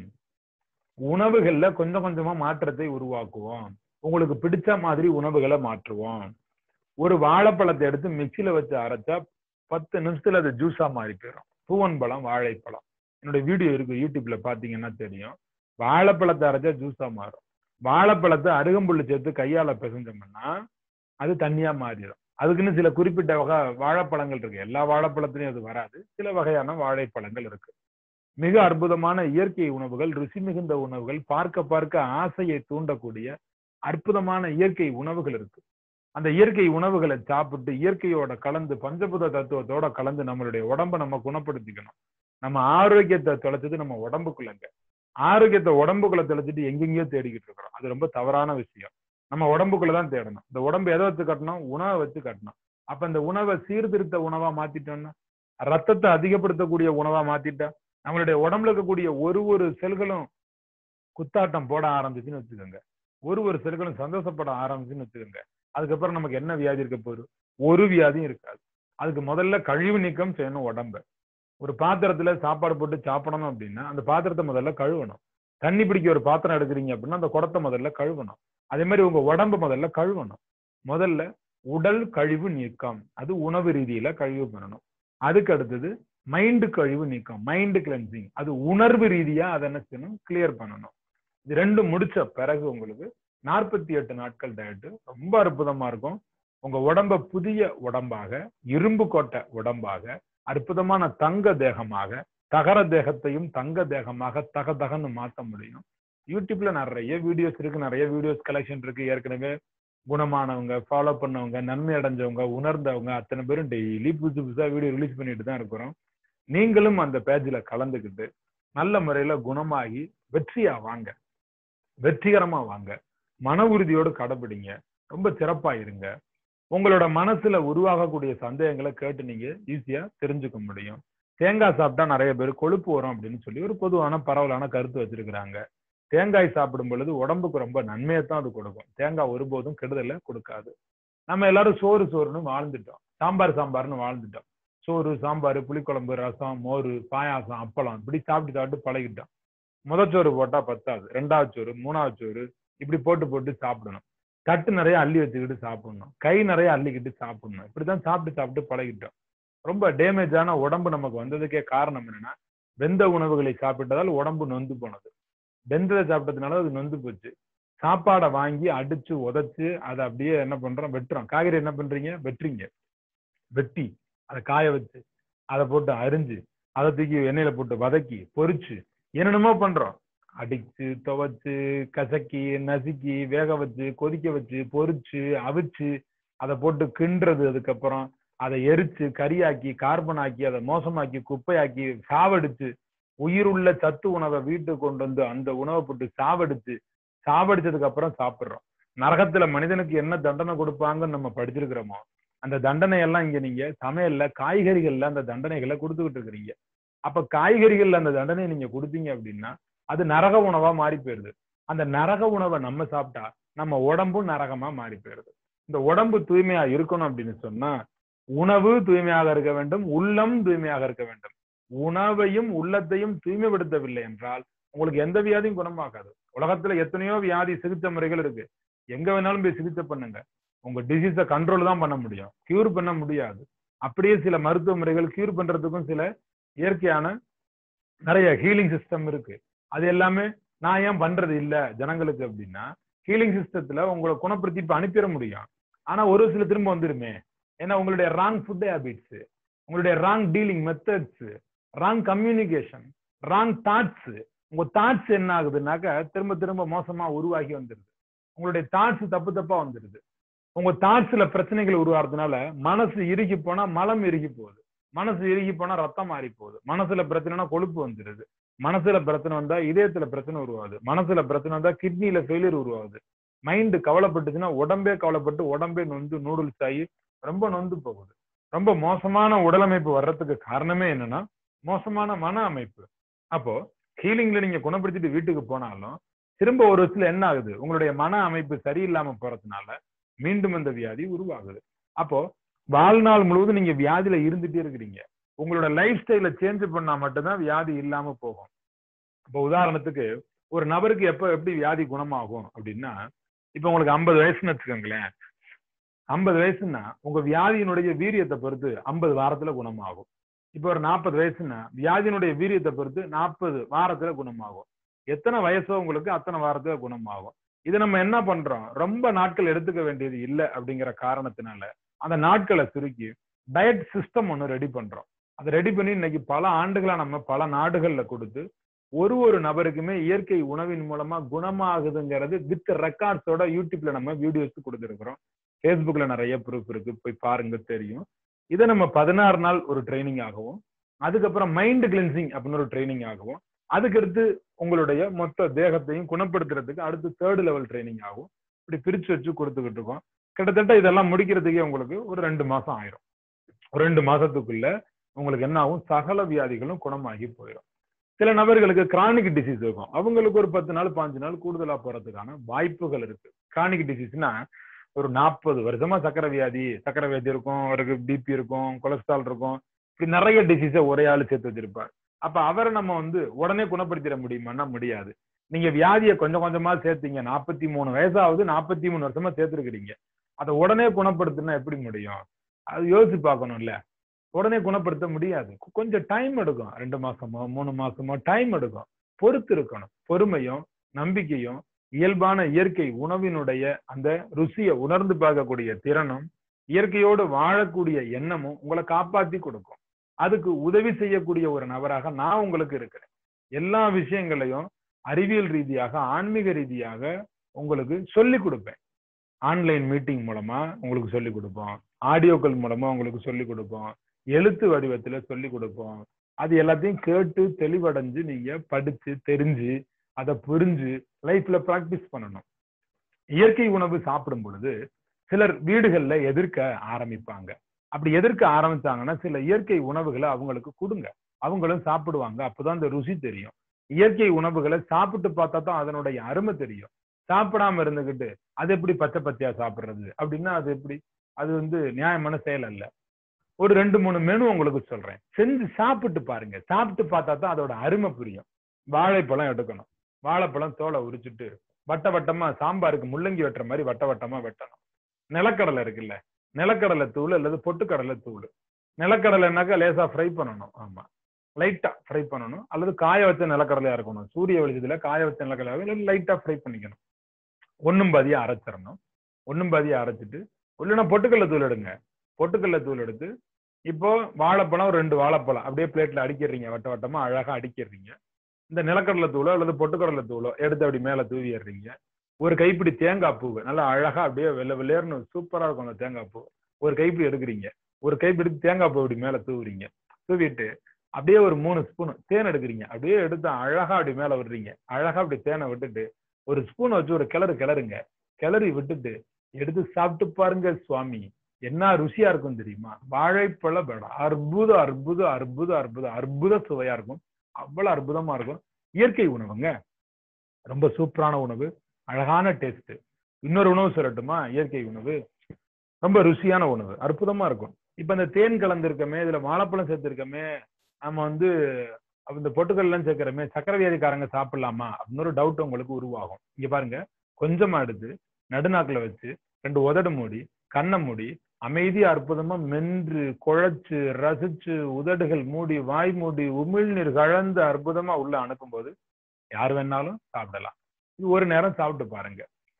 உணவுகள்ல கொஞ்சம் கொஞ்சமா மாற்றத்தை உருவாக்குவோம். உங்களுக்கு பிடிச்ச மாதிரி உணவுகளை மாற்றுவோம். ஒரு வாழைப்பழத்தை எடுத்து மிக்சியில வச்சு அரைச்சா பத்து நிமிஷத்துல அது ஜூஸா மாறி போயிடும். பூவன் பழம், வாழைப்பழம், என்னோட வீடியோ இருக்கு, யூடியூப்ல பாத்தீங்கன்னா தெரியும். வாழைப்பழத்தை அரைச்சா ஜூஸா மாறும். வாழைப்பழத்தை அருகம்புல்லு சேர்த்து கையால பிசைஞ்சோம்னா அது தண்ணியா மாறிடும். அதுக்குன்னு சில குறிப்பிட்ட வகை வாழைப்பழங்கள் இருக்கு. எல்லா வாழைப்பழத்திலையும் அது வராது. சில வகையான வாழைப்பழங்கள் இருக்கு. மிக அற்புதமான இயற்கை உணவுகள், ருசி மிகுந்த உணவுகள், பார்க்க பார்க்க ஆசையை தூண்டக்கூடிய அற்புதமான இயற்கை உணவுகள் இருக்கு. அந்த இயற்கை உணவுகளை சாப்பிட்டு இயற்கையோட கலந்து பஞ்சபூத தத்துவத்தோட கலந்து நம்மளுடைய உடம்ப நம்ம குணப்படுத்திக்கணும். நம்ம ஆரோக்கியத்தை தொலைச்சது நம்ம உடம்புக்குள்ளங்க. ஆரோக்கியத்தை உடம்புக்குள்ள தொலைச்சிட்டு எங்கெங்கயோ தேடிக்கிட்டு இருக்கிறோம். அது ரொம்ப தவறான விஷயம். நம்ம உடம்புக்குள்ளதான் தேடணும். இந்த உடம்பு எதை வச்சு கட்டணும்? உணவை வச்சு கட்டணும். அப்ப இந்த உணவை சீர்திருத்த உணவா மாத்திட்டோம்னா, ரத்தத்தை அதிகப்படுத்தக்கூடிய உணவா மாத்திட்டா, நம்மளுடைய உடம்புல இருக்கக்கூடிய ஒரு ஒரு செல்களும் குத்தாட்டம் போட ஆரம்பிச்சுன்னு வச்சுக்கோங்க. ஒரு ஒரு செல்களும் சந்தோஷப்பட ஆரம்பிச்சுன்னு வச்சுக்கோங்க. அதுக்கப்புறம் நமக்கு என்ன வியாதி இருக்க போகுது? ஒரு வியாதியும் இருக்காது. அதுக்கு முதல்ல கழிவு நீக்கம் செய்யணும். உடம்ப ஒரு பாத்திரத்துல சாப்பாடு போட்டு சாப்பிடணும் அப்படின்னா அந்த பாத்திரத்தை முதல்ல கழுவணும். தண்ணி பிடிக்க ஒரு பாத்திரம் எடுக்கிறீங்க அப்படின்னா அந்த குடத்தை முதல்ல கழுவணும். அதே மாதிரி உங்க உடம்பு முதல்ல கழுவணும். முதல்ல உடல் கழிவு நீக்கம், அது உணவு ரீதியில கழிவு பண்ணணும். அதுக்கு அடுத்தது மைண்டு கழிவு நீக்கம், மைண்டு கிளென்சிங், அது உணர்வு ரீதியா அதை என்ன செய்யணும்? கிளியர் பண்ணணும். இது ரெண்டும் முடிச்ச பிறகு உங்களுக்கு நாற்பத்தி எட்டு நாட்கள் டயட்டு ரொம்ப அற்புதமா இருக்கும். உங்க உடம்ப புதிய உடம்பாக, இரும்பு கோட்டை உடம்பாக, அற்புதமான தங்க தேகமாக, தகர தேகத்தையும் தங்க தேகமாக தக தகன்னு மாற்ற முடியும். யூடியூப்ல நிறைய வீடியோஸ் இருக்கு, நிறைய வீடியோஸ் கலெக்ஷன் இருக்கு. ஏற்கனவே குணமானவங்க, ஃபாலோ பண்ணவங்க, நன்மை அடைஞ்சவங்க, உணர்ந்தவங்க அத்தனை பேரும் டெய்லி புதுசு புதுசா வீடியோ ரிலீஸ் பண்ணிட்டு தான் இருக்கிறோம். நீங்களும் அந்த பேஜ்ல கலந்துக்கிட்டு நல்ல முறையில குணமாகி வெற்றியா வாங்க, வெற்றிகரமா வாங்க, மன உறுதியோடு கடைபிடிங்க, ரொம்ப சிறப்பா இருங்க. உங்களோட மனசுல உருவாகக்கூடிய சந்தேகங்களை கேட்டு நீங்க ஈஸியா தெரிஞ்சுக்க முடியும். தேங்காய் சாப்பிட்டா நிறைய பேர் கொழுப்பு வரும் அப்படின்னு சொல்லி ஒரு பொதுவான பரவலான கருத்து வச்சிருக்கிறாங்க. தேங்காய் சாப்பிடும் பொழுது உடம்புக்கு ரொம்ப நன்மையைத்தான் அது கொடுக்கும். தேங்காய் ஒருபோதும் கெடுதலை கொடுக்காது. நம்ம எல்லாரும் சோறு சோறுன்னு வாழ்ந்துட்டோம், சாம்பார் சாம்பார்னு வாழ்ந்துட்டோம். சோறு, சாம்பார், புளிக்குழம்பு, ரசம், மோர், பாயாசம், அப்பளம் இப்படி சாப்பிட்டு சாப்பிட்டு பழகிட்டோம். முதச்சோறு போட்டா பத்தாது, ரெண்டாவது சோறு, மூணாவது சோறு இப்படி போட்டு போட்டு சாப்பிடணும். தட்டு நிறைய அள்ளி வச்சுக்கிட்டு சாப்பிடணும், கை நிறைய அள்ளிக்கிட்டு சாப்பிடணும். இப்படிதான் சாப்பிட்டு சாப்பிட்டு பழகிட்டோம். ரொம்ப டேமேஜான உடம்பு நமக்கு வந்ததுக்கே காரணம் என்னன்னா, வெந்த உணவுகளை சாப்பிட்டதால் உடம்பு நொந்து போனது. வெந்ததை சாப்பிட்டதுனால அது நொந்து போச்சு. சாப்பாடை வாங்கி அடிச்சு உதைச்சு அதை அப்படியே என்ன பண்றோம், வெட்டுறோம். காய்கறி என்ன பண்றீங்க, வெட்டுறீங்க. வெட்டி அதை காய வச்சு அதை போட்டு அரிஞ்சு அதை தூக்கி எண்ணெயில போட்டு வதக்கி பொரிச்சு என்னென்னமோ பண்றோம். அடிச்சு துவைச்சு கசக்கி நசுக்கி வேக வச்சு கொதிக்க வச்சு பொரிச்சு அவிச்சு அதை போட்டு கிண்டுறது, அதுக்கப்புறம் அதை எரிச்சு கரியாக்கி கார்பன் ஆக்கி அதை மோசமாக்கி குப்பையாக்கி சாவடிச்சு உயிருள்ள சத்து உணவை வீட்டுக்கு கொண்டு வந்து அந்த உணவை போட்டு சாவடிச்சு சாவடிச்சதுக்கு அப்புறம் சாப்பிடுறோம். நரகத்துல மனிதனுக்கு என்ன தண்டனை கொடுப்பாங்கன்னு நம்ம படிச்சிருக்கிறோமோ அந்த தண்டனை எல்லாம் இங்க நீங்க சமையல்ல காய்கறிகள்ல அந்த தண்டனைகளை கொடுத்துக்கிட்டு இருக்கிறீங்க. அப்ப காய்கறிகள்ல அந்த தண்டனையை நீங்க கொடுத்தீங்க அப்படின்னா அது நரக உணவா மாறி போயிருது. அந்த நரக உணவை நம்ம சாப்பிட்டா நம்ம உடம்பும் நரகமா மாறி போயிருது. இந்த உடம்பு தூய்மையா இருக்கணும் அப்படின்னு சொன்னா உணவு தூய்மையாக இருக்க வேண்டும், உள்ளம் தூய்மையாக இருக்க வேண்டும். உணவையும் உள்ளத்தையும் தூய்மைப்படுத்தவில்லை என்றால் உங்களுக்கு எந்த வியாதியும் குணமாக்காது. உலகத்துல எத்தனையோ வியாதி சிகிச்சை முறைகள் இருக்கு, எங்க வேணாலும் போய் சிகிச்சை பண்ணுங்க, உங்க டிசீஸை கண்ட்ரோல் தான் பண்ண முடியும், கியூர் பண்ண முடியாது. அப்படியே சில மருத்துவ முறைகள் கியூர் பண்றதுக்கும் சில இயற்கையான நிறைய ஹீலிங் சிஸ்டம் இருக்கு. அது எல்லாமே நான் ஏன் பண்றது இல்ல ஜனங்களுக்கு அப்படின்னா, ஹீலிங் சிஸ்டத்துல உங்களை குணப்படுத்தி இப்ப அனுப்பிட முடியும். ஆனா ஒரு சில திரும்ப வந்துருமே, ஏன்னா உங்களுடைய ராங் ஃபுட் ஹேபிட்ஸ், உங்களுடைய wrong dealing methods, wrong communication, wrong thoughts. உங்க தாட்ஸ் என்ன ஆகுதுன்னாக்க திரும்ப திரும்ப மோசமா உருவாகி வந்துருது. உங்களுடைய தாட்ஸ் தப்பு தப்பா வந்துருது. உங்க தாட்ஸ்ல பிரச்சனைகள் உருவாறதுனால மனசு இறுகி போனா மலம் இறுகி போகுது, மனசு இறுகி போனா ரத்தம் மாறி போகுது, மனசுல பிரச்சனைனா கொழுப்பு வந்துருது, மனசுல பிரச்சனை வந்தா இதயத்துல பிரச்சனை உருவாகுது, மனசுல பிரச்சனை வந்தா கிட்னில ஃபெயிலியர் உருவாகுது. மைண்ட் கவலைப்பட்டுச்சுன்னா உடம்பே கவலைப்பட்டு உடம்பே நொந்து நூடுல்ஸ் ஆகி ரொம்ப நொந்து போகுது. ரொம்ப மோசமான உடலமைப்பு வர்றதுக்கு காரணமே என்னன்னா மோசமான மன அமைப்பு. அப்போ ஹீலிங்ல நீங்க குணப்படுத்திட்டு வீட்டுக்கு போனாலும் திரும்ப ஒரு வருஷத்துல என்ன ஆகுது, உங்களுடைய மன அமைப்பு சரியில்லாம போறதுனால மீண்டும் அந்த வியாதி உருவாகுது. அப்போ வாழ்நாள் முழுவதும் நீங்க வியாதியில இருந்துட்டே இருக்கிறீங்க. உங்களோட லைஃப் ஸ்டைல சேஞ்ச் பண்ணா மட்டும்தான் வியாதி இல்லாம போகும். இப்போ உதாரணத்துக்கு ஒரு நபருக்கு எப்ப எப்படி வியாதி குணமாகும் அப்படின்னா, இப்ப உங்களுக்கு ஐம்பது வயசுன்னு வச்சுக்கோங்களேன். ஐம்பது வயசுன்னா உங்க வியாதியினுடைய வீரியத்தை பொறுத்து ஐம்பது வாரத்துல குணமாகும். இப்ப ஒரு நாற்பது வயசுன்னா வியாதியினுடைய வீரியத்தை பொறுத்து நாற்பது வாரத்துல குணமாகும். எத்தனை வயசோ உங்களுக்கு அத்தனை வாரத்துல குணமாகும். இதை நம்ம என்ன பண்றோம், ரொம்ப நாட்கள் எடுத்துக்க வேண்டியது இல்லை அப்படிங்கிற காரணத்தினால அந்த நாட்களை சுருக்கி டயட் சிஸ்டம் ஒண்ணு ரெடி பண்றோம். அதை ரெடி பண்ணி இன்னைக்கு பல ஆண்டுகளா நம்ம பல நாடுகள்ல கொடுத்து ஒரு ஒரு நபருக்குமே இயற்கை உணவின் மூலமா குணமாகுதுங்கிறது வித் ரெக்கார்ட்ஸோட யூடியூப்ல நம்ம வீடியோஸ் கொடுத்துருக்கிறோம். ஃபேஸ்புக்ல நிறைய ப்ரூஃப் இருக்கு, போய் பாருங்க தெரியும். இதை நம்ம பதினாறு நாள் ஒரு ட்ரைனிங் ஆகவும், அதுக்கப்புறம் மைண்ட் கிளென்சிங் அப்படின்னு ஒரு ட்ரைனிங் ஆகவும், அதுக்கடுத்து உங்களுடைய மொத்த தேகத்தையும் குணப்படுத்துறதுக்கு அடுத்து தேர்ட் லெவல் ட்ரைனிங் ஆகும். இப்படி பிரிச்சு வச்சு கொடுத்துக்கிட்டு இருக்கோம். கிட்டத்தட்ட இதெல்லாம் முடிக்கிறதுக்கே உங்களுக்கு ஒரு ரெண்டு மாசம் ஆயிரும். ஒரு ரெண்டு மாசத்துக்குள்ள உங்களுக்கு என்ன ஆகும், சகல வியாதிகளும் குணமாகி போயிடும். சில நபர்களுக்கு கிரானிக் டிசீஸ் இருக்கும், அவங்களுக்கு ஒரு பத்து நாள் பாஞ்சு நாள் கூடுதலா போறதுக்கான வாய்ப்புகள் இருக்கு. கிரானிக் டிசீஸ்னா ஒரு நாற்பது வருஷமா சக்கரை வியாதி சக்கரை வியாதி இருக்கும், அவருக்கு பிபி இருக்கும், கொலஸ்ட்ரால் இருக்கும், இப்படி நிறைய டிசீஸை ஒரே ஆளு சேர்த்து வச்சிருப்பார். அப்ப அவரை நம்ம வந்து உடனே குணப்படுத்திட முடியுமான்னா முடியாது. நீங்க வியாதியை கொஞ்சம் கொஞ்சமா சேர்த்தீங்க, நாற்பத்தி மூணு வயசாவது நாற்பத்தி மூணு வருஷமா சேர்த்துருக்கிறீங்க, அதை உடனே குணப்படுத்தினா எப்படி முடியும்? அது யோசிச்சு பார்க்கணும்ல. உடனே குணப்படுத்த முடியாது, கொஞ்சம் டைம் எடுக்கும். ரெண்டு மாசமோ மூணு மாசமோ டைம் எடுக்கும். பொறுத்து இருக்கணும். பொறுமையும் நம்பிக்கையும் இயல்பான இயற்கை உணவினுடைய அந்த ருசியை உணர்ந்து பார்க்கக்கூடிய திறனும் இயற்கையோடு வாழக்கூடிய எண்ணமும் உங்களை காப்பாத்தி கொடுக்கும். அதுக்கு உதவி செய்யக்கூடிய ஒரு நபராக நான் உங்களுக்கு இருக்கிறேன். எல்லா விஷயங்களையும் அறிவியல் ரீதியாக ஆன்மீக ரீதியாக உங்களுக்கு சொல்லி கொடுப்பேன். ஆன்லைன் மீட்டிங் மூலமா உங்களுக்கு சொல்லி கொடுப்போம், ஆடியோக்கள் மூலமா உங்களுக்கு சொல்லி கொடுப்போம், எழுத்து வடிவத்துல சொல்லி கொடுப்போம். அது எல்லாத்தையும் கேட்டு தெளிவடைஞ்சு நீங்க படிச்சு தெரிஞ்சு அதை புரிஞ்சு லைஃப்ல பிராக்டிஸ் பண்ணணும். இயற்கை உணவு சாப்பிடும் பொழுது சிலர் வீடுகள்ல எதிர்க்க ஆரம்பிப்பாங்க. அப்படி எதிர்க்க ஆரம்பிச்சாங்கன்னா சில இயற்கை உணவுகளை அவங்களுக்கு கொடுங்க, அவங்களும் சாப்பிடுவாங்க. அப்பதான் அந்த ருசி தெரியும். இயற்கை உணவுகளை சாப்பிட்டு பார்த்தா தான் அதனுடைய அருமை தெரியும். சாப்பிடாம இருந்துகிட்டு அது எப்படி பச்சை பச்சையா சாப்பிடுறது அப்படின்னா அது எப்படி, அது வந்து நியாயமான செயல் அல்ல. ஒரு ரெண்டு மூணு மெனு உங்களுக்கு சொல்றேன், செஞ்சு சாப்பிட்டு பாருங்க. சாப்பிட்டு பார்த்தா தான் அதோட அருமை புரியும். வாழைப்பழம் எடுக்கணும், வாழைப்பழம் தோலை உரிச்சுட்டு வட்ட வட்டமா சாம்பாருக்கு முள்ளங்கி வெட்டுற மாதிரி வட்ட வட்டமா வெட்டணும். நிலக்கடலை இருக்குல்ல, நிலக்கடலை தூள் அல்லது பொட்டுக்கடலை தூள். நிலக்கடலைனாக்கா லேசா ஃப்ரை பண்ணணும். ஆமா, லைட்டா ஃப்ரை பண்ணணும். அல்லது காய வச்ச நிலக்கடலையா இருக்கணும். சூரிய வெளிச்சத்துல காய வச்ச நிலக்கடலை லைட்டா ஃப்ரை பண்ணிக்கணும். ஒண்ணும் பாதியா அரைச்சிடணும். ஒண்ணும் பாதியா அரைச்சிட்டு, இல்லைன்னா பொட்டுக்கடலை தூள் எடுங்க. பொட்டுக்கடலை தூள் எடுத்து, இப்போ வாழைப்பழம் ஒரு ரெண்டு வாழைப்பழம் அப்படியே பிளேட்ல அடிக்கிறீங்க, வட்ட வட்டமா அழகா அடிக்கிறீங்க. இந்த நிலக்கடலை தூளோ அல்லது பொட்டுக்கடலை தூளோ எடுத்து அப்படி மேல தூவிடுறீங்க. ஒரு கைப்பிடி தேங்காய் பூவு நல்லா அழகா அப்படியே வெள்ளை வெள்ளையர்னு சூப்பரா இருக்கும் அந்த தேங்காய் பூ. ஒரு கைப்பிடி எடுக்கிறீங்க. ஒரு கைப்பிடி தேங்காய் பூ இப்படி மேல தூவுறீங்க. தூவிட்டு அப்படியே ஒரு மூணு ஸ்பூன் தேன் எடுக்கிறீங்க. அப்படியே எடுத்து அழகா அப்படி மேல விடுறீங்க. அழகா அப்படி தேனை விட்டுட்டு ஒரு ஸ்பூனை வச்சு ஒரு கிளறு கிளறுங்க. கிளறி விட்டுட்டு எடுத்து சாப்பிட்டு பாருங்க சுவாமி, என்ன ருசியா இருக்கும் தெரியுமா? வாழைப்பழ பேடா அற்புத அற்புத அற்புத அற்புத அற்புத சுவையா இருக்கும். அவ்வளவு அற்புதமா இருக்கும். இயற்கை உணவுங்க, ரொம்ப சூப்பரான உணவு, அழகான டேஸ்ட். இன்னொரு உணவு சொல்லட்டுமா? இயற்கை உணவு ரொம்ப ருசியான உணவு, அற்புதமா இருக்கும். இப்ப இந்த தேன் கலந்துருக்கமே, இதுல வாழைப்பழம் சேர்த்திருக்கமே, நம்ம வந்து இந்த பொட்டுக்கல்லாம் சேர்க்கிறமே, சக்கரை வியாதிக்காரங்க சாப்பிடலாமா அப்படின்னு ஒரு டவுட் உங்களுக்கு உருவாகும். இங்க பாருங்க, கொஞ்சமா எடுத்து நடுநாக்குல வச்சு ரெண்டு உதடு மூடி கண்ணை மூடி அமைதியா அற்புதமா மென்று குழைச்சு ரசிச்சு உதடுகள் மூடி வாய் மூடி உமிழ்நீர் கலந்து அற்புதமா உள்ள அனுப்பும் போது யார் வேணாலும் சாப்பிடலாம். இது ஒரு நேரம் சாப்பிட்டு பாருங்க,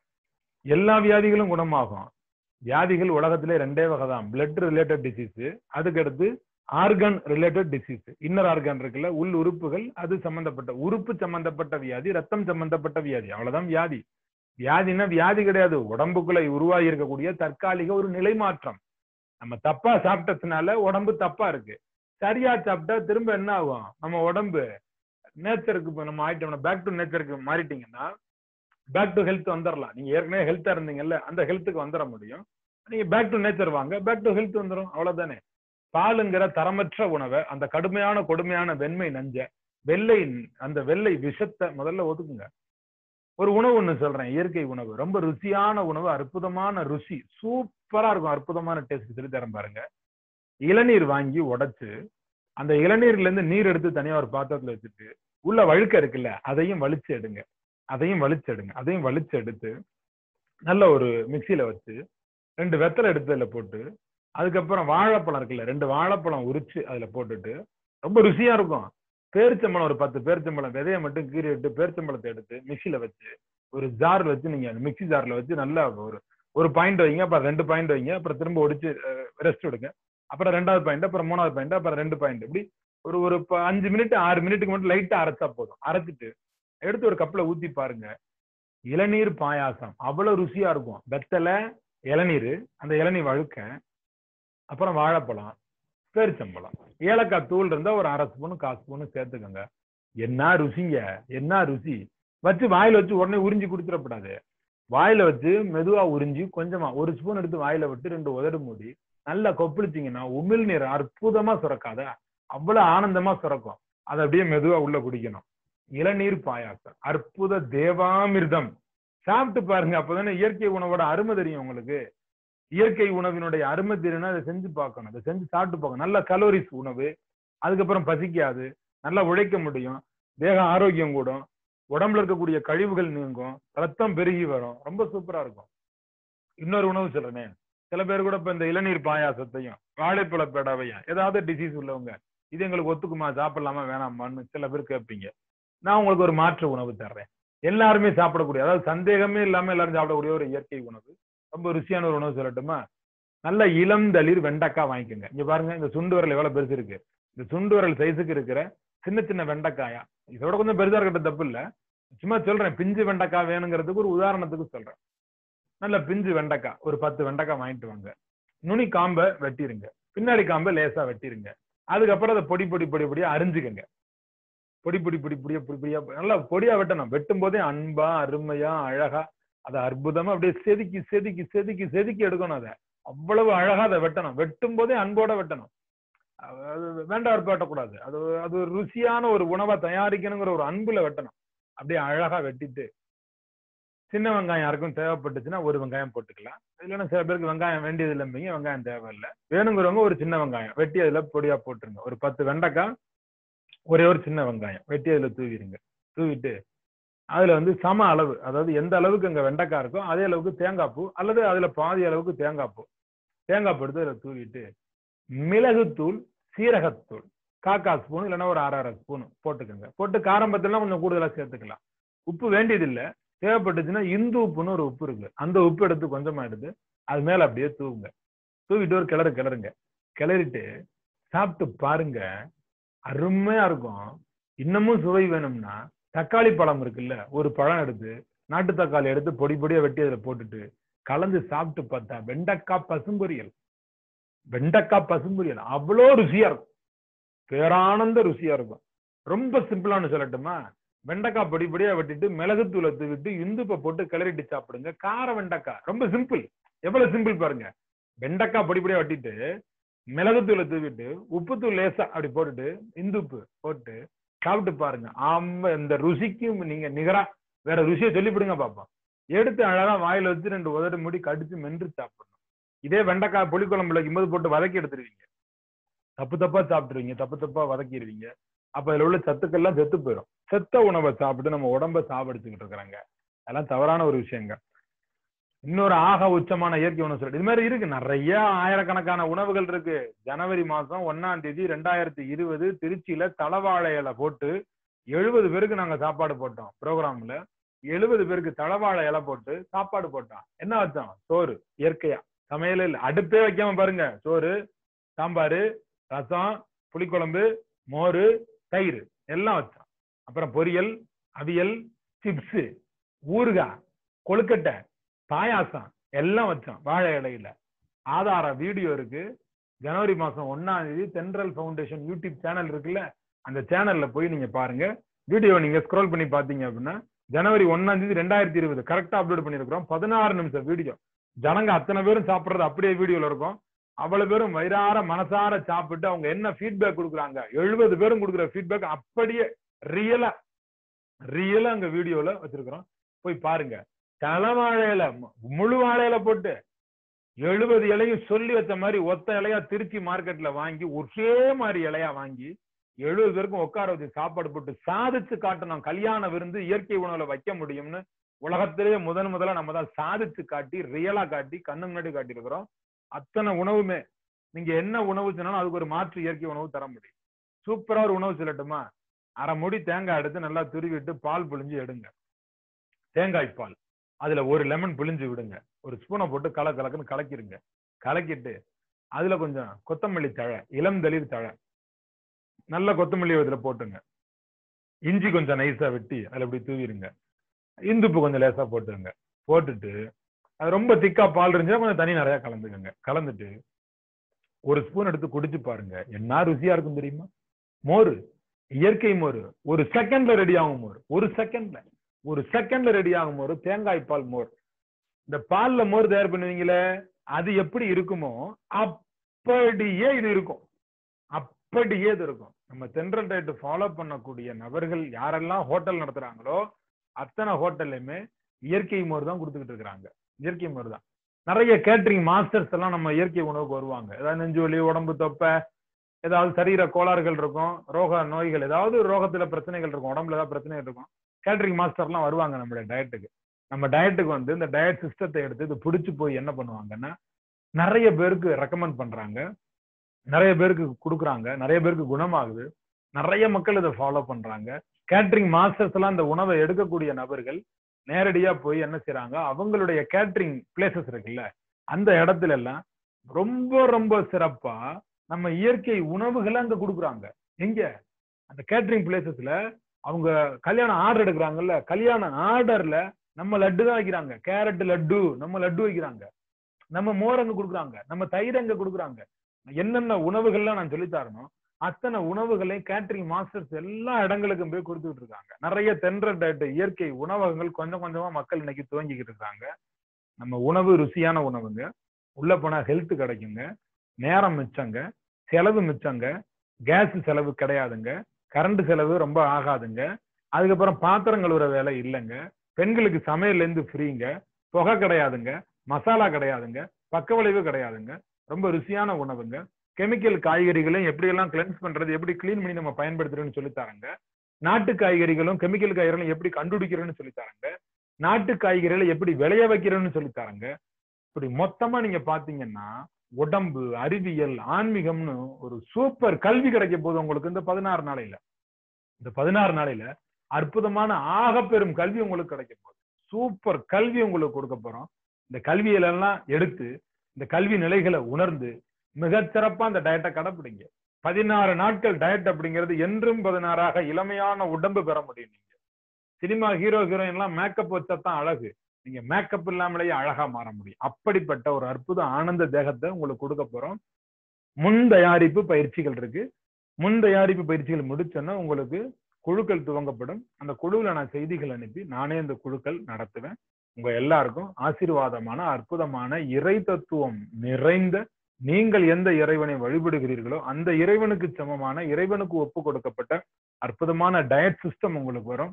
எல்லா வியாதிகளும் குணமாகும். வியாதிகள் உலகத்திலே ரெண்டே வகை தான், பிளட் ரிலேட்டட் டிசீஸ், அதுக்கடுத்து organ related disease. Inner organ இருக்குல்ல, உள் உறுப்புகள், அது சம்பந்தப்பட்ட உறுப்பு சம்பந்தப்பட்ட வியாதி, ரத்தம் சம்பந்தப்பட்ட வியாதி, அவ்வளவுதான் வியாதி. வியாதினா வியாதி கிடையாது, உடம்புக்குள்ள உருவாகி இருக்கக்கூடிய தற்காலிக ஒரு நிலை மாற்றம். நம்ம தப்பா சாப்பிட்டதுனால உடம்பு தப்பா இருக்கு. சரியா சாப்பிட்டா திரும்ப என்ன ஆகும்? நம்ம உடம்பு நேச்சருக்கு நம்ம ஆயிட்டோம்னா, பேக் டு நேச்சருக்கு மாறிட்டீங்கன்னா பேக் டு ஹெல்த் வந்துடலாம். நீங்க ஏற்கனவே ஹெல்த்தா இருந்தீங்கல்ல, அந்த ஹெல்த்துக்கு வந்துட முடியும். நீங்க பேக் டு நேச்சர் வாங்க, பேக் டு ஹெல்த் வந்துடும். அவ்வளவுதானே. பாலுங்கிற தரமற்ற உணவை, அந்த கடுமையான கொடுமையான வெண்மை நஞ்ச வெள்ளை அந்த வெள்ளை விஷத்தை முதல்ல ஒதுக்குங்க. ஒரு உணவு ஒண்ணு சொல்றேன், இயற்கை உணவு, ரொம்ப ருசியான உணவு, அற்புதமான ருசி, சூப்பரா இருக்கும், அற்புதமான டேஸ்ட். சொல்லி தரேன் பாருங்க. இளநீர் வாங்கி உடைச்சு அந்த இளநீர்ல இருந்து நீர் எடுத்து தனியா ஒரு பாத்திரத்துல வச்சுட்டு உள்ள வழுக்க இருக்குல்ல, அதையும் வலிச்சு எடுங்க. அதையும் வலிச்சு எடுங்க. அதையும் வலிச்சு எடுத்து நல்ல ஒரு மிக்சியில வச்சு ரெண்டு வெத்தலை எடுத்து அதுல போட்டு, அதுக்கப்புறம் வாழைப்பழம் இருக்குல்ல, ரெண்டு வாழைப்பழம் உரிச்சு அதுல போட்டுட்டு, ரொம்ப ருசியா இருக்கும். பேரிச்சம்பழம் ஒரு பத்து பேரிச்சம்பழம் விதையை மட்டும் கீறி விட்டு பேரிச்சம்பழத்தை எடுத்து மிக்சியில வச்சு ஒரு ஜார்ல வச்சு நீங்க மிக்சி ஜார்ல வச்சு நல்லா ஒரு ஒரு பாயிண்ட் வைங்க, அப்புறம் ரெண்டு பாயிண்ட் வைங்க, அப்புறம் திரும்ப ஒடிச்சு ரெஸ்ட் விடுங்க, அப்புறம் ரெண்டாவது பாயிண்ட், அப்புறம் மூணாவது பாயிண்ட், அப்புறம் ரெண்டு பாயிண்ட், இப்படி ஒரு ஒரு அஞ்சு மினிட் ஆறு மினிட்டுக்கு மட்டும் லைட்டா அரைச்சா போதும். அரைச்சிட்டு எடுத்து ஒரு கப்ல ஊத்தி பாருங்க. இளநீர் பாயாசம் அவ்வளவு ருசியா இருக்கும். வெத்தலை, இளநீர், அந்த இளநீர் வழுக்க, அப்புறம் வாழைப்பழம், பேரிச்சம்பழம், ஏலக்காய் தூள் இருந்தா ஒரு அரை ஸ்பூனு கால் ஸ்பூனு சேர்த்துக்கோங்க. என்ன ருசிங்க, என்ன ருசி. வச்சு வாயில வச்சு உடனே உறிஞ்சி குடிச்சிடக்கூடாது. வாயில வச்சு மெதுவா உறிஞ்சி கொஞ்சமா ஒரு ஸ்பூன் எடுத்து வாயில விட்டு ரெண்டு உதடு மூடி நல்லா கொப்பளிச்சிங்கன்னா உமிழ்நீர் அற்புதமா சுரக்காத, அவ்வளவு ஆனந்தமா சுரக்கும். அதை அப்படியே மெதுவா உள்ள குடிக்கணும். இளநீர் பாயாசம் அற்புத தேவாமிர்தம். சாப்பிட்டு பாருங்க, அப்பதானே இயற்கை உணவோட அருமை தெரியும் உங்களுக்கு. இயற்கை உணவினுடைய அருமை தெரியும்னா அதை செஞ்சு பார்க்கணும். அதை செஞ்சு சாப்பிட்டு பார்க்கணும். நல்ல கலோரிஸ் உணவு, அதுக்கப்புறம் பசிக்காது, நல்லா உழைக்க முடியும், தேக ஆரோக்கியம் கூடும், உடம்புல இருக்கக்கூடிய கழிவுகள் நீங்கும், ரத்தம் பெருகி வரும், ரொம்ப சூப்பரா இருக்கும். இன்னொரு உணவு சொல்றேனே, சில பேர் கூட இப்ப இந்த இளநீர் பாயாசத்தையும் வாழைப்பழ பேடாவையும், ஏதாவது டிசீஸ் உள்ளவங்க இது எங்களுக்கு ஒத்துக்குமா, சாப்பிடலாமா வேணாமான்னு சில பேர் கேட்பீங்க. நான் உங்களுக்கு ஒரு மாற்று உணவு தர்றேன். எல்லாருமே சாப்பிடக்கூடிய, அதாவது சந்தேகமே இல்லாம எல்லாரும் சாப்பிடக்கூடிய ஒரு இயற்கை உணவு, ரொம்ப ருசியான ஒரு உணவு சொல்லட்டுமா? நல்ல இளந்தளிர் வெண்டைக்காய் வாங்கிக்கோங்க. இங்க பாருங்க, இந்த சுண்டு வரல் எவ்வளவு பெருசு இருக்கு. இந்த சுண்டு வரல் சைஸுக்கு இருக்கிற சின்ன சின்ன வெண்டைக்காயா, இதோட கொஞ்சம் பெருசா இருக்கட்ட தப்பு இல்ல, சும்மா சொல்றேன், பிஞ்சு வெண்டைக்காய் வேணுங்கிறதுக்கு ஒரு உதாரணத்துக்கு சொல்றேன். நல்ல பிஞ்சு வெண்டைக்காய் ஒரு பத்து வெண்டைக்காய் வாங்கிட்டு வாங்க. நுனி காம்பை வெட்டிருங்க, பின்னாடி காம்பை லேசா வெட்டிருங்க. அதுக்கப்புறம் அதை பொடி பொடி பொடி பொடியா அரிஞ்சுக்கங்க. பொடி பொடி பொடி பொடியா பொடி பொடியா நல்லா பொடியா வெட்டணும். வெட்டும் போதே அன்பா அருமையா அழகா அதை அற்புதமா அப்படியே செதுக்கி செதுக்கி செதுக்கி செதுக்கி எடுக்கணும். அதை அவ்வளவு அழகா அதை வெட்டணும். வெட்டும் போதே அன்போட வெட்டணும். அது வேண்டாம் வெட்டக்கூடாது. அது அது ஒரு ருசியான ஒரு உணவை தயாரிக்கணுங்கிற ஒரு அன்புல வெட்டணும். அப்படியே அழகா வெட்டிட்டு, சின்ன வெங்காயம் யாருக்கும் தேவைப்பட்டுச்சுன்னா ஒரு வெங்காயம் போட்டுக்கலாம். இல்லைன்னா சில பேருக்கு வெங்காயம் வேண்டியது இல்லைங்க, வெங்காயம் தேவையில்லை. வேணுங்கிறவங்க ஒரு சின்ன வெங்காயம் வெட்டி அதுல பொடியா போட்டுருங்க. ஒரு பத்து வெண்டைக்காய், ஒரே ஒரு சின்ன வெங்காயம் வெட்டி அதுல தூவிடுங்க. தூவிட்டு அதுல வந்து சம அளவு, அதாவது எந்த அளவுக்கு அங்க வெண்டைக்காய் இருக்கோ அதே அளவுக்கு தேங்காய் பூ அல்லது அதுல பாதி அளவுக்கு தேங்காய் பூ தேங்காய் பூ எடுத்து அதில் தூவிட்டு மிளகுத்தூள், சீரகத்தூள் காக்கா ஸ்பூன் இல்லைன்னா ஒரு அரை அரை ஸ்பூன் போட்டுக்கோங்க. போட்டு காரம் பத்தெல்லாம் கொஞ்சம் கூடுதலா சேர்த்துக்கலாம். உப்பு வேண்டியதில்லை. தேவைப்பட்டுச்சுன்னா இந்து உப்புன்னு ஒரு உப்பு இருக்கு, அந்த உப்பு எடுத்து கொஞ்சமா எடுத்து அது மேல அப்படியே தூவுங்க. தூவிட்டு ஒரு கிளறு கிளறுங்க. கிளறிட்டு சாப்பிட்டு பாருங்க, அருமையா இருக்கும். இன்னமும் சுவை வேணும்னா தக்காளி பழம் இருக்குல்ல, ஒரு பழம் எடுத்து நாட்டு தக்காளி எடுத்து பொடி பொடியா வெட்டி அதுல போட்டுட்டு கலந்து சாப்பிட்டு பார்த்தா வெண்டைக்காய் பசும்பொரியல், வெண்டைக்காய் பசும்பொரியல் அவ்வளோ ருசியா இருக்கும், பேரானந்த ருசியா இருக்கும். ரொம்ப சிம்பிளானு சொல்லட்டுமா, வெண்டைக்காய் பொடி பொடியா வெட்டிட்டு மிளகுத்தூளை தூவிட்டு இந்துப்பை போட்டு கிளறிட்டு சாப்பிடுங்க. கார வெண்டைக்காய் ரொம்ப சிம்பிள், எவ்வளவு சிம்பிள் பாருங்க. வெண்டைக்காய் பொடி பொடியா வெட்டிட்டு மிளகுத்தூளை தூவிட்டு உப்புத்தூள் லேசா அப்படி போட்டுட்டு இந்துப்பு போட்டு சாப்பிட்டு பாருங்க. ஆமா, இந்த ருசிக்கும் நீங்க நிகரா வேற ருசியை சொல்லிவிடுங்க பாப்போம். எடுத்து அழகா வாயில வச்சு ரெண்டு உதடு மூடி கடிச்சு மென்று சாப்பிடணும். இதே வெண்டைக்காய் புளிக்குழம்புல வைக்கும்போது போட்டு வதக்கி எடுத்துருவீங்க, தப்பு தப்பா சாப்பிட்டுருவீங்க, தப்பு தப்பா வதக்கிடுவீங்க. அப்ப அதுல உள்ள சத்துக்கள்லாம் செத்து போயிடும். செத்த உணவை சாப்பிட்டு நம்ம உடம்ப சாப்பிடுச்சுக்கிட்டு இருக்கிறாங்க. அதெல்லாம் தவறான ஒரு விஷயங்க. இன்னொரு ஆக உச்சமான இயற்கை உணவு சொல்லிட்டு இது மாதிரி இருக்கு, நிறைய ஆயிரக்கணக்கான உணவுகள் இருக்கு. ஜனவரி மாசம் ஒன்னாம் தேதி ரெண்டாயிரத்தி இருபது திருச்சியில தலவாழை இலை போட்டு எழுபது பேருக்கு நாங்க சாப்பாடு போட்டோம். ப்ரோக்ராம்ல எழுபது பேருக்கு தலவாழை இலை போட்டு சாப்பாடு போட்டோம். என்ன வச்சோம்? சோறு. இயற்கையா சமையல இல்ல, அடுப்பே வைக்காம பாருங்க, சோறு, சாம்பாரு, ரசம், புளிக்குழம்பு, மோரு, தயிர் எல்லாம் வச்சோம். அப்புறம் பொரியல், அவியல், சிப்ஸ், ஊறுகாய், கொழுக்கட்டை, பாயாசம் எல்லாம் வச்சோம் வாழை இலையில. ஆதார வீடியோ இருக்கு. ஜனவரி மாசம் ஒன்னாம் தேதி தென்றல் ஃபவுண்டேஷன் யூடியூப் சேனல் இருக்குல்ல, அந்த சேனல்ல போய் நீங்க பாருங்க. வீடியோ நீங்க ஸ்க்ரோல் பண்ணி பாத்தீங்க அப்படின்னா ஜனவரி ஒன்னாம் தேதி ரெண்டாயிரத்தி இருபது கரெக்டா அப்லோட் பண்ணிருக்கிறோம். பதினாறு நிமிஷம் வீடியோ. ஜனங்க அத்தனை பேரும் சாப்பிடுறது அப்படியே வீடியோல இருக்கும். அவ்வளவு பேரும் வயிறார மனசார சாப்பிட்டு அவங்க என்ன ஃபீட்பேக் கொடுக்குறாங்க, எழுபது பேரும் கொடுக்குற ஃபீட்பேக் அப்படியே ரியலா ரியலா அங்க வீடியோல வச்சிருக்கிறோம். போய் பாருங்க. தலவாழையில முழு வாழையில போட்டு எழுபது இலையும் சொல்லி வச்ச மாதிரி ஒத்த இலையா திருச்சி மார்க்கெட்ல வாங்கி ஒரே மாதிரி இலையா வாங்கி எழுபது பேருக்கும் உட்கார வச்சு சாப்பாடு போட்டு சாதிச்சு காட்டணும். கல்யாண விருந்து இயற்கை உணவுல வைக்க முடியும்னு உலகத்திலேயே முதன் முதல்ல நம்ம தான் சாதிச்சு காட்டி ரியலா காட்டி கண்ணு முன்னாடி காட்டியிருக்கிறோம். அத்தனை உணவுமே நீங்க என்ன உணவு சொன்னாலும் அதுக்கு ஒரு மாற்று இயற்கை உணவு தர முடியும். சூப்பரா ஒரு உணவு சொல்லட்டுமா? அரை முடி தேங்காய் எடுத்து நல்லா துருவிட்டு பால் புழிஞ்சு எடுங்க. தேங்காய் பால், அதுல ஒரு லெமன் பிழிஞ்சு விடுங்க. ஒரு ஸ்பூனை போட்டு கல கலக்குன்னு கலக்கிருங்க. கலக்கிட்டு அதுல கொஞ்சம் கொத்தமல்லி தழை, இளம் தளிர் தழை, நல்ல கொத்தமல்லி இதுல போட்டுங்க. இஞ்சி கொஞ்சம் நைஸா வெட்டி அதுல இப்படி தூவிடுங்க. இந்துப்பு கொஞ்சம் லேசா போட்டுருங்க. போட்டுட்டு அது ரொம்ப திக்கா பால் இருந்துச்சா கொஞ்சம் தண்ணி நிறைய கலந்துக்கங்க. கலந்துட்டு ஒரு ஸ்பூன் எடுத்து குடிச்சு பாருங்க, என்ன ருசியா இருக்கும் தெரியுமா? மோரு, இயற்கை மோரு, ஒரு செகண்ட்ல ரெடி ஆகும் மோர். ஒரு செகண்ட்ல ஒரு செகண்ட்ல ரெடி ஆகும் மோர் தேங்காய் பால் மோர். இந்த பால்ல மோர் தயார் பண்ணுவீங்களே, அது எப்படி இருக்குமோ அப்படியே இது இருக்கும். அப்படியே இது இருக்கும். நம்ம தென்றல் டயட் ஃபாலோ பண்ணக்கூடிய நபர்கள் யாரெல்லாம் ஹோட்டல் நடத்துறாங்களோ அத்தனை ஹோட்டல்லையுமே இயற்கை மோர் தான் கொடுத்துக்கிட்டு இருக்கிறாங்க. இயற்கை மோர் தான். நிறைய கேட்டரிங் மாஸ்டர்ஸ் எல்லாம் நம்ம இயற்கை உணவுக்கு வருவாங்க. ஏதாவது நெஞ்சு வலி, உடம்பு தொப்பை, ஏதாவது சரீர கோளாறுகள் இருக்கும், ரோக நோய்கள், ஏதாவது ரோகத்துல பிரச்சனைகள் இருக்கும், உடம்புல ஏதாவது பிரச்சனைகள் இருக்கும். கேட்டரிங் மாஸ்டர் எல்லாம் வருவாங்க நம்மளுடைய டயட்டுக்கு. நம்ம டயட்டுக்கு வந்து இந்த டயட் சிஸ்டத்தை எடுத்து இது பிடிச்சு போய் என்ன பண்ணுவாங்கன்னா நிறைய பேருக்கு ரெக்கமெண்ட் பண்றாங்க, நிறைய பேருக்கு கொடுக்குறாங்க, நிறைய பேருக்கு குணமாகுது, நிறைய மக்கள் இதை ஃபாலோ பண்றாங்க. கேட்டரிங் மாஸ்டர்ஸ் எல்லாம் இந்த உணவை எடுக்கக்கூடிய நபர்கள் நேரடியா போய் என்ன செய்யறாங்க, அவங்களுடைய கேட்டரிங் பிளேசஸ் இருக்குல்ல அந்த இடத்துல எல்லாம் ரொம்ப ரொம்ப சிறப்பா நம்ம இயற்கை உணவுகளை அங்க கொடுக்குறாங்க. எங்க? அந்த கேட்டரிங் பிளேசஸ்ல அவங்க கல்யாணம் ஆர்டர் எடுக்கிறாங்கல்ல, கல்யாண ஆர்டர்ல நம்ம லட்டு தான் வைக்கிறாங்க. கேரட் லட்டு, நம்ம லட்டு வைக்கிறாங்க. நம்ம மோர் அங்க கொடுக்குறாங்க, நம்ம தயிர் அங்க கொடுக்குறாங்க. என்னென்ன உணவுகள்லாம் நான் சொல்லி தரணும் அத்தனை உணவுகளையும் கேட்டரிங் மாஸ்டர்ஸ் எல்லா இடங்களுக்கும் போய் கொடுத்துட்டு இருக்காங்க. நிறைய தென்றல் டயட் இயற்கை உணவகங்கள் கொஞ்சம் கொஞ்சமா மக்கள் இன்னைக்கு துவங்கிக்கிட்டு இருக்காங்க. நம்ம உணவு ருசியான உணவுங்க, உள்ள போனா ஹெல்த் கிடைக்குங்க, நேரம் மிச்சங்க, செலவு மிச்சங்க, கேஸ் செலவு கிடையாதுங்க, கரண்ட் செலவு ரொம்ப ஆகாதுங்க, அதுக்கப்புறம் பாத்திரம் கழுவுற வேலை இல்லைங்க, பெண்களுக்கு சமையல்ல இருந்து ஃப்ரீங்க, புகை கிடையாதுங்க, மசாலா கிடையாதுங்க, பக்க விளைவு கிடையாதுங்க, ரொம்ப ருசியான உணவுங்க. கெமிக்கல் காய்கறிகளை எப்படி எல்லாம் கிளென்ஸ் பண்றது, எப்படி கிளீன் பண்ணி நம்ம பயன்படுத்துறோம்னு சொல்லி தராங்க. நாட்டு காய்கறிகளும் கெமிக்கல் காய்கறிகளும் எப்படி கண்டுபிடிக்கிறேன்னு சொல்லி தராங்க. நாட்டு காய்கறிகளை எப்படி விளைய வைக்கிறேன்னு சொல்லி தராங்க. இப்படி மொத்தமா நீங்க பாத்தீங்கன்னா உடம்பு, அறிவியல், ஆன்மீகம்னு ஒரு சூப்பர் கல்வி கிடைக்க போகுது உங்களுக்கு இந்த பதினாறு நாளையில. இந்த பதினாறு நாளையில அற்புதமான ஆக பெரும் கல்வி உங்களுக்கு கிடைக்க போகுது. சூப்பர் கல்வி உங்களுக்கு கொடுக்க போறோம். இந்த கல்வியில எல்லாம் எடுத்து இந்த கல்வி நிலைகளை உணர்ந்து மிகச்சிறப்பா அந்த டயட்டை கடைப்பிடிங்க. பதினாறு நாட்கள் டயட் அப்படிங்கிறது என்றும் பதினாறாக இளமையான உடம்பு பெற முடியும். நீங்க சினிமா ஹீரோ ஹீரோயின் எல்லாம் மேக்கப் வச்சாதான் அழகு. நீங்க மேக்கப் இல்லாமலேயே அழகா மாற முடியும். அப்படிப்பட்ட ஒரு அற்புத ஆனந்த தேகத்தை உங்களுக்கு கொடுக்க போறோம். முன் தயாரிப்பு பயிற்சிகள் இருக்கு. முன் தயாரிப்பு பயிற்சிகள் முடிச்சோன்னா உங்களுக்கு குழுக்கள் துவங்கப்படும். அந்த குழுவுல நான் செய்திகள் அனுப்பி நானே இந்த குழுக்கள் நடத்துவேன். உங்க எல்லாருக்கும் ஆசீர்வாதமான அற்புதமான இறை தத்துவம் நிறைந்த, நீங்கள் எந்த இறைவனை வழிபடுகிறீர்களோ அந்த இறைவனுக்கு சமமான, இறைவனுக்கு ஒப்பு கொடுக்கப்பட்ட அற்புதமான டயட் சிஸ்டம் உங்களுக்கு வரும்.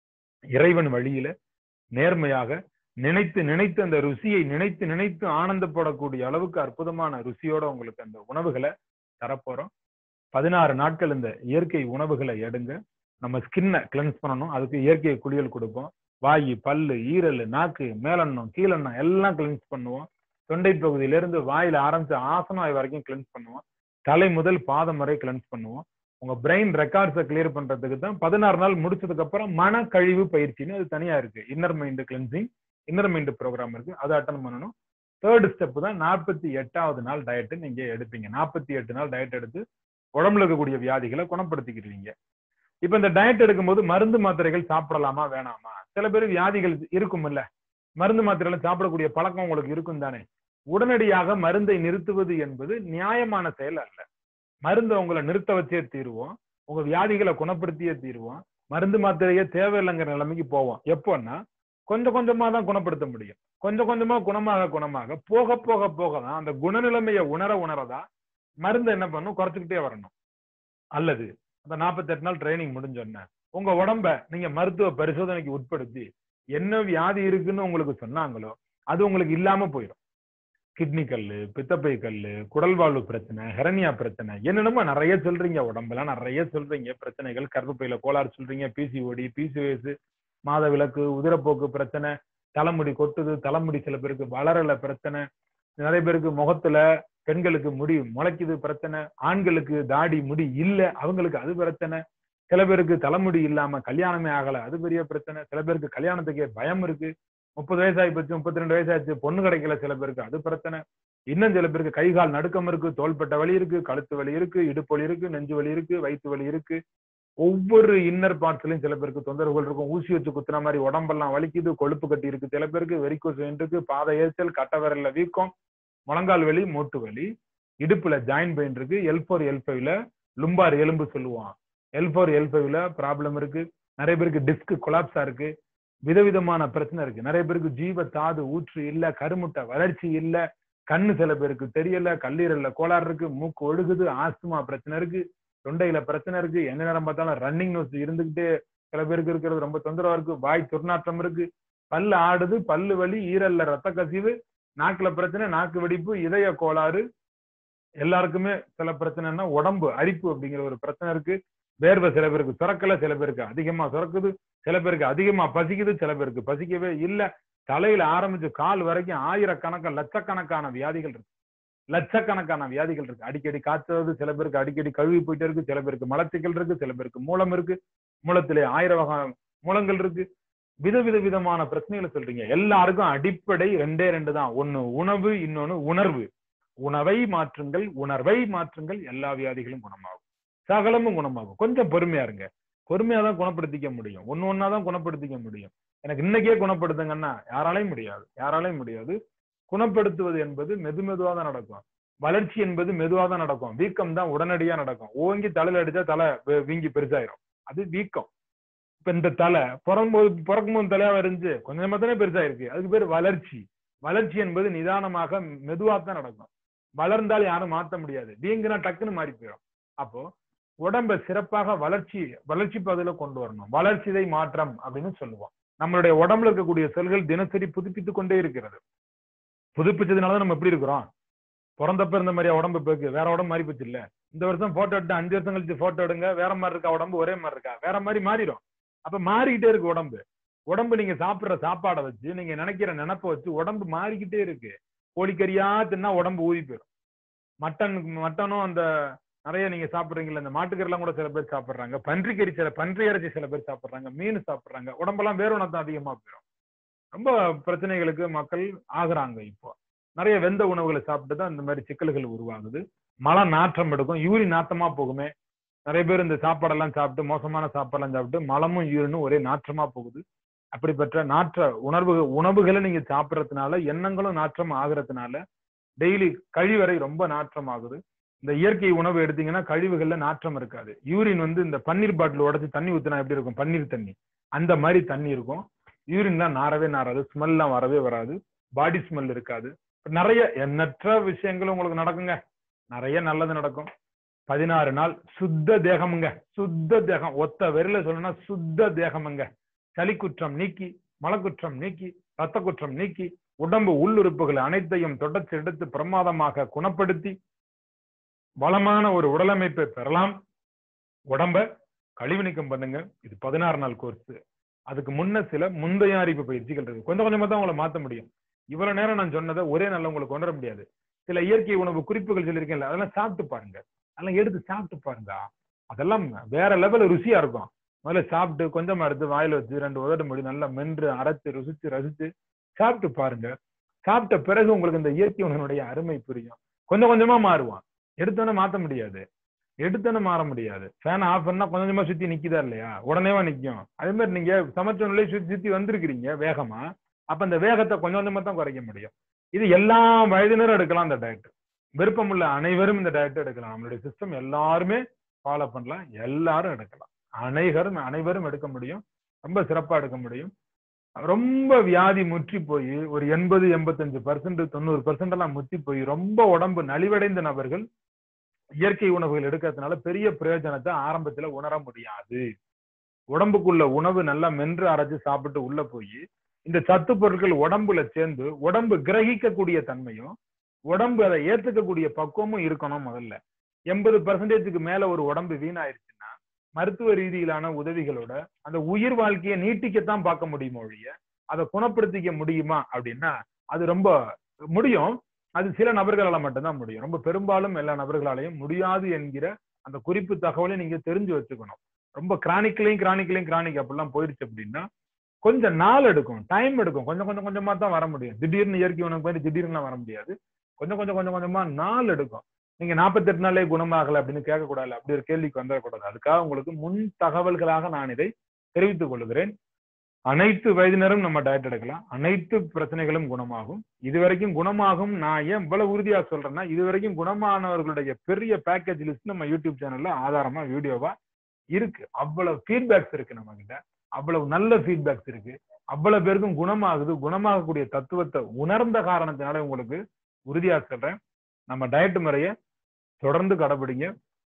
இறைவன் வழியில நேர்மையாக நினைத்து நினைத்து அந்த ருசியை நினைத்து நினைத்து ஆனந்தப்படக்கூடிய அளவுக்கு அற்புதமான ருசியோட உங்களுக்கு அந்த உணவுகளை தரப்போறோம். பதினாறு நாட்கள் இந்த இயற்கை உணவுகளை எடுங்க. நம்ம ஸ்கின்னை கிளென்ஸ் பண்ணணும். அதுக்கு இயற்கை குளியல் கொடுப்போம். வாயு, பல்லு, ஈரல், நாக்கு, மேலெண்ணம், கீழெண்ணம் எல்லாம் கிளென்ஸ் பண்ணுவோம். தொண்டை பகுதியிலிருந்து வாயில ஆரம்பிச்சு ஆசனம் வரைக்கும் கிளென்ஸ் பண்ணுவோம். தலை முதல் பாதம் வரை கிளென்ஸ் பண்ணுவோம். உங்க பிரெயின் ரெக்கார்ட்ஸை கிளியர் பண்றதுக்கு தான் பதினாறு நாள் முடிச்சதுக்கு அப்புறம் மன கழிவு பயிற்சின்னு அது தனியா இருக்கு. Inner mind cleansing, inner mind programme இருக்கு. அதை அட்டன் பண்ணணும். தேர்ட் ஸ்டெப் தான் நாற்பத்தி எட்டாவது நாள் டயட் நீங்க எடுப்பீங்க. நாற்பத்தி எட்டு நாள் டயட் எடுத்து உடம்புல இருக்கக்கூடிய வியாதிகளை குணப்படுத்திக்கிறீங்க. இப்ப இந்த டயட் எடுக்கும்போது மருந்து மாத்திரைகள் சாப்பிடலாமா வேணாமா? சில பேர் வியாதிகள் இருக்கும் இல்ல, மருந்து மாத்திரைகளை சாப்பிடக்கூடிய பழக்கம் உங்களுக்கு இருக்கும் தானே. உடனடியாக மருந்தை நிறுத்துவது என்பது நியாயமான செயல் அல்ல. மருந்து உங்களை நிறுத்த வச்சே தீருவோம். உங்க வியாதிகளை குணப்படுத்தியே தீருவோம். மருந்து மாத்திரையே தேவையில்லைங்கிற நிலைமைக்கு போவோம். எப்போன்னா கொஞ்சம் கொஞ்சமா தான் குணப்படுத்த முடியும். கொஞ்சம் கொஞ்சமா குணமாக குணமாக போக போக போக தான் அந்த குணநிலைமையை உணர உணரதான் மருந்து என்ன பண்ணும், குறைச்சிக்கிட்டே வரணும். அல்லது அந்த நாற்பத்தி எட்டு நாள் ட்ரைனிங் முடிஞ்சோன்னா உங்க உடம்ப நீங்க மருத்துவ பரிசோதனைக்கு உட்படுத்தி என்ன வியாதி இருக்குன்னு உங்களுக்கு சொன்னாங்களோ அது உங்களுக்கு இல்லாம போயிடும். கிட்னி கல்லு, பித்தப்பை கல்லு, குடல்வாழ்வு பிரச்சனை, ஹெரனியா பிரச்சனை, என்னென்னமோ நிறைய சொல்றீங்க. உடம்பெல்லாம் நிறைய சொல்றீங்க பிரச்சனைகள். கர்ப்பப்பையில கோளாறு சொல்றீங்க, பிசிஓடி, பிசிஓஎஸ், மாத விலக்கு, உதிரப்போக்கு பிரச்சனை, தலைமுடி கொட்டுது, தலைமுடி சில பேருக்கு வளரல பிரச்சனை, நிறைய பேருக்கு முகத்துல பெண்களுக்கு முடி முளைக்குது பிரச்சனை, ஆண்களுக்கு தாடி முடி இல்ல அவங்களுக்கு அது பிரச்சனை, சில பேருக்கு தலைமுடி இல்லாம கல்யாணமே ஆகல அது பெரிய பிரச்சனை, சில பேருக்கு கல்யாணத்துக்கே பயம் இருக்கு, முப்பது வயசாகி போச்சு, முப்பத்தி ரெண்டு வயசாச்சு, பொண்ணு கிடைக்கல சில பேருக்கு அது பிரச்சனை, இன்னும் சில பேருக்கு கை கால் நடுக்கம் இருக்கு, தோள்பட்ட வலி இருக்கு, கழுத்து வலி இருக்கு, இடுப்பு வலி இருக்கு, நெஞ்சு வலி இருக்கு, வயிற்று வலி இருக்கு. ஒவ்வொரு இன்னர் பார்ட்ஸ்லயும் சில பேருக்கு தொந்தரவுகள் இருக்கும். ஊசி வச்சு குத்துன மாதிரி உடம்பெல்லாம் வலிக்குது, கொழுப்பு கட்டி இருக்கு, சில பேருக்கு வெரிகோஸ் வெயின் இருக்கு, பாத எரிச்சல், கட்ட விரல்ல வீக்கம், முழங்கால் வலி, மூட்டு வலி, இடுப்புல ஜாயின் பெயின் இருக்கு, எல் ஃபோர் எல் ஃபைவ்ல லும்பார் எலும்பு சொல்லுவான், எல் ஃபோர் எல் ஃபைவ்ல ப்ராப்ளம் இருக்கு, நிறைய பேருக்கு டிஸ்க் கொலாப்ஸா இருக்கு, விதவிதமான பிரச்சனை இருக்கு. நிறைய பேருக்கு ஜீவ தாது ஊற்று இல்ல, கருமுட்டை வளர்ச்சி இல்ல, கண்ணு சில பேருக்கு தெரியல, கல்லீரல்ல கோளாறு இருக்கு, மூக்கு ஒழுகுது, ஆஸ்துமா பிரச்சனை இருக்கு, தொண்டையில பிரச்சனை இருக்கு, எந்த நேரம் பார்த்தாலும் ரன்னிங் நோஸ் இருந்துகிட்டே சில பேருக்கு இருக்கிறது ரொம்ப தொந்தரவா இருக்கு, வாய் துர்நாற்றம் இருக்கு, பல்லு ஆடுது, பல்லு வலி, ஈரல்ல ரத்த கசிவு, நாக்குல பிரச்சனை, நாக்கு வெடிப்பு, இதய கோளாறு, எல்லாருக்குமே சில பிரச்சனைன்னா உடம்பு அரிப்பு அப்படிங்கிற ஒரு பிரச்சனை இருக்கு. வேர்வை சில பேருக்கு சுரக்கல, சில பேருக்கு அதிகமா சுரக்குது, சில பேருக்கு அதிகமா பசிக்குது, சில பேருக்கு பசிக்கவே இல்ல, தலையில ஆரம்பிச்சு கால் வரைக்கும் ஆயிரக்கணக்கான லட்சக்கணக்கான வியாதிகள் இருக்கு. லட்சக்கணக்கான வியாதிகள் இருக்கு. அடிக்கடி காய்ச்சது, சில பேருக்கு அடிக்கடி கழுவி போயிட்டே இருக்கு, சில பேருக்கு மலச்சிக்கல் இருக்கு, சில பேருக்கு மூலம் இருக்கு, மூலத்திலே ஆயிரம் வகை மூலங்கள் இருக்கு, விதவித விதமான பிரச்சனைகளை சொல்றீங்க. எல்லாருக்கும் அடிப்படை ரெண்டே ரெண்டு தான். ஒண்ணு உணவு, இன்னொன்னு உணர்வு. உணவை மாற்றுங்கள், உணர்வை மாற்றுங்கள், எல்லா வியாதிகளும் குணமாகும், சகலமும் குணமாகும். கொஞ்சம் பொறுமையா இருங்க. பொறுமையா தான் குணப்படுத்திக்க முடியும். ஒன்னு ஒன்னாதான் குணப்படுத்திக்க முடியும். எனக்கு இன்னைக்கே குணப்படுத்துங்கன்னா யாராலையும் முடியாது, யாராலையும் முடியாது. குணப்படுத்துவது என்பது மெது மெதுவா தான் நடக்கும். வளர்ச்சி என்பது மெதுவா தான் நடக்கும். வீக்கம் தான் உடனடியா நடக்கும். ஓங்கி தலையில அடிச்சா தலை வீங்கி பெருசாயிரும், அது வீக்கம். இப்ப இந்த தலை பிறக்கும்போது பிறக்கும் போது தலையா இருந்துச்சு, கொஞ்சமா தானே பெருசாயிருக்கு, அதுக்கு பேர் வளர்ச்சி. வளர்ச்சி என்பது நிதானமாக மெதுவா தான் நடக்கும். வளர்ந்தால் யாரும் மாற்ற முடியாது, வீங்குனா டக்குன்னு மாறி போயிடும். அப்போ உடம்ப சிறப்பாக வளர்ச்சி வளர்ச்சி பகுதியில கொண்டு வரணும். வளர்ச்சிதை மாற்றம் அப்படின்னு சொல்லுவோம். நம்மளுடைய உடம்புல இருக்கக்கூடிய செல்கள் தினசரி புதுப்பித்துக் கொண்டே இருக்கிறது. புதுப்பிச்சதுனால நம்ம எப்படி இருக்கிறோம்? பிறந்தப்ப இருந்த மாதிரியா உடம்பு போக்கு? வேற உடம்பு மாறி போச்சு இல்ல. இந்த வருஷம் போட்டோ எடுத்து அஞ்சு வருஷம் கழிச்சு போட்டோ எடுங்க, வேற மாதிரி இருக்கா உடம்பு? ஒரே மாதிரி இருக்கா? வேற மாதிரி மாறிடும். அப்ப மாறிக்கிட்டே இருக்கு உடம்பு. உடம்பு நீங்க சாப்பிடுற சாப்பாடை வச்சு, நீங்க நினைக்கிற நினைப்பை வச்சு உடம்பு மாறிக்கிட்டே இருக்கு. கோழிக்கறியா தின்னா உடம்பு ஊதி போயிடும். மட்டன் மட்டனும் அந்த நிறைய நீங்க சாப்பிடுறீங்களா, இந்த மாட்டுக்கறிலாம் கூட சில பேர் சாப்பிடுறாங்க, பன்றிக்கறி சில பன்றி இறைச்சி சில பேர் சாப்பிடுறாங்க, மீன் சாப்பிடுறாங்க, உடம்பெல்லாம் வேற ஒன்றத்தான் அதிகமா போயிடும். ரொம்ப பிரச்சனைகளுக்கு மக்கள் ஆகுறாங்க. இப்போ நிறைய வெந்த உணவுகளை சாப்பிட்டு தான் இந்த மாதிரி சிக்கல்கள் உருவாகுது. மழை நாற்றம் எடுக்கும், யூரின் நாற்றமா போகுமே. நிறைய பேர் இந்த சாப்பாடெல்லாம் சாப்பிட்டு, மோசமான சாப்பாடெல்லாம் சாப்பிட்டு மலமும் யூரினும் ஒரே நாற்றமா போகுது. அப்படிப்பட்ட நாற்ற உணர்வு உணவுகளை நீங்க சாப்பிடறதுனால எண்ணங்களும் நாற்றம் ஆகுறதுனால டெய்லி கழிவறை ரொம்ப நாற்றம் ஆகுது. இந்த இயற்கை உணவு எடுத்தீங்கன்னா கழிவுகள்ல நாற்றம் இருக்காது. யூரின் வந்து இந்த பன்னீர் பாட்டில் உடைச்சு தண்ணி ஊத்தினா எப்படி இருக்கும், பன்னீர் தண்ணி அந்த மாதிரி தண்ணி இருக்கும். யூரின்லாம் நாரவே நாராது, ஸ்மெல்லாம் வரவே வராது, பாடி ஸ்மெல் இருக்காது. நிறைய எண்ணற்ற விஷயங்கள் உங்களுக்கு நடக்குங்க. நிறைய நல்லது நடக்கும். பதினாறு நாள் சுத்த தேகமுங்க, சுத்த தேகம். ஒத்த வெறில சொல்லணும்னா சுத்த தேகமுங்க. சளி குற்றம் நீக்கி, மலக்குற்றம் நீக்கி, ரத்த குற்றம் நீக்கி, உடம்பு உள்ளுறுப்புகள் அனைத்தையும் தொடர்ச்சி எடுத்து பிரமாதமாக குணப்படுத்தி பலமான ஒரு உடலமைப்பை பெறலாம். உடம்ப கழிவு நீக்கம் பண்ணுங்க. இது பதினாறு நாள் கோர்ஸ். அதுக்கு முன்ன சில முன்தயாரிப்பு பயிற்சிகள் இருக்கு. கொஞ்சம் கொஞ்சமா தான் உங்களை மாற்ற முடியும். இவ்வளவு நேரம் நான் சொன்னதை ஒரே நாள்ல உங்களுக்கு கொண்டு வர முடியாது. சில இயற்கை உணவு குறிப்புகள் சொல்லியிருக்கேன்ல, அதெல்லாம் சாப்பிட்டு பாருங்க. அதெல்லாம் எடுத்து சாப்பிட்டு பாருங்க. அதெல்லாம் வேற லெவல் ருசியா இருக்கும். முதல்ல சாப்பிட்டு கொஞ்சமா எடுத்து வாயில வச்சு ரெண்டு உதடு மொழி நல்லா மென்று அரைச்சு ருசிச்சு ரசிச்சு சாப்பிட்டு பாருங்க. சாப்பிட்ட பிறகு உங்களுக்கு இந்த இயற்கை உணவினுடைய அருமை புரியும். கொஞ்சம் கொஞ்சமா மாறுவான். எடுத்தோன்னே மாத்த முடியாது, எடுத்தோன்னே மாற முடியாது. ஃபேன் ஆஃப் பண்ணா கொஞ்சம் கொஞ்சமா சுத்தி நிக்குதா இல்லையா, உடனேவா நிக்கும். அதே மாதிரி நீங்க சமைச்சோன்னுலயே சுத்தி சுத்தி வந்திருக்கிறீங்க வேகமா. அப்ப அந்த வேகத்தை கொஞ்சம் கொஞ்சமா தான் குறைக்க முடியும். இது எல்லா வயதினரும் எடுக்கலாம் இந்த டயட். விருப்பம் உள்ள அனைவரும் இந்த டயட் எடுக்கலாம். நம்மளுடைய சிஸ்டம் எல்லாருமே ஃபாலோ பண்ணலாம், எல்லாரும் எடுக்கலாம். அனைவரும் அனைவரும் எடுக்க முடியும், ரொம்ப சிறப்பா எடுக்க முடியும். ரொம்ப வியாதி முற்றி போய் ஒரு எண்பது எண்பத்தஞ்சு பர்சன்ட் தொண்ணூறு பர்சன்ட் எல்லாம் முற்றி போய் ரொம்ப உடம்பு நலிவடைந்த நபர்கள் இயற்கை உணவுகள் எடுக்கிறதுனால பெரிய பிரயோஜனத்தை ஆரம்பத்துல உணர முடியாது. உடம்புக்குள்ள உணவு நல்லா மென்று அரைச்சு சாப்பிட்டு உள்ள போய் இந்த சத்து பொருட்கள் உடம்புல சேர்ந்து உடம்பு கிரகிக்கக்கூடிய தன்மையும் உடம்பு அதை ஏத்துக்கக்கூடிய பக்குவமும் இருக்கணும். முதல்ல எண்பது பர்சன்டேஜுக்கு மேல ஒரு உடம்பு வீணாயிருச்சுன்னா மருத்துவ ரீதியிலான உதவிகளோட அந்த உயிர் வாழ்க்கையை நீட்டிக்கத்தான் பார்க்க முடியுமோ ஒழிய அதை குணப்படுத்திக்க முடியுமா அப்படின்னா அது ரொம்ப முடியும். அது சில நபர்களால மட்டும்தான் முடியும். ரொம்ப பெரும்பாலும் எல்லா நபர்களாலையும் முடியாது என்கிற அந்த குறிப்பு தகவலை நீங்க தெரிஞ்சு வச்சுக்கணும். ரொம்ப கிரானிக்கலையும் கிரானிக்கலையும் கிரானிக் அப்படிலாம் போயிடுச்சு அப்படின்னா கொஞ்சம் நாள் எடுக்கும், டைம் எடுக்கும். கொஞ்சம் கொஞ்சம் கொஞ்சமா தான் வர முடியும். திடீர்னு இயற்கை உணவு போய் திடீர்னு வர முடியாது. கொஞ்சம் கொஞ்சம் கொஞ்சம் கொஞ்சமா நாள் எடுக்கும். நீங்க நாற்பத்தி எட்டு நாளே குணமாகல அப்படின்னு கேட்கக்கூடாது. அப்படி ஒரு கேள்விக்கு வந்துடக்கூடாது. அதுக்காக உங்களுக்கு முன் தகவல்களாக நான் இதை தெரிவித்துக் கொள்கிறேன். அனைத்து வயதினரும் நம்ம டயட் எடுக்கலாம். அனைத்து பிரச்சனைகளும் குணமாகும். இதுவரைக்கும் குணமாகும். நான் ஏன் இவ்வளவு உறுதியா சொல்றேன்னா இதுவரைக்கும் குணமானவர்களுடைய பெரிய பேக்கேஜ் லிஸ்ட் நம்ம யூடியூப் சேனல்ல ஆதாரமா வீடியோவா இருக்கு. அவ்வளவு ஃபீட்பேக்ஸ் இருக்கு நம்ம கிட்ட, அவ்வளவு நல்ல ஃபீட்பேக்ஸ் இருக்கு. அவ்வளவு பேருக்கும் குணமாகுது. குணமாகக்கூடிய தத்துவத்தை உணர்ந்த காரணத்தினால உங்களுக்கு உறுதியா சொல்றேன், நம்ம டயட் முறையை தொடர்ந்து கடைபிடிங்க.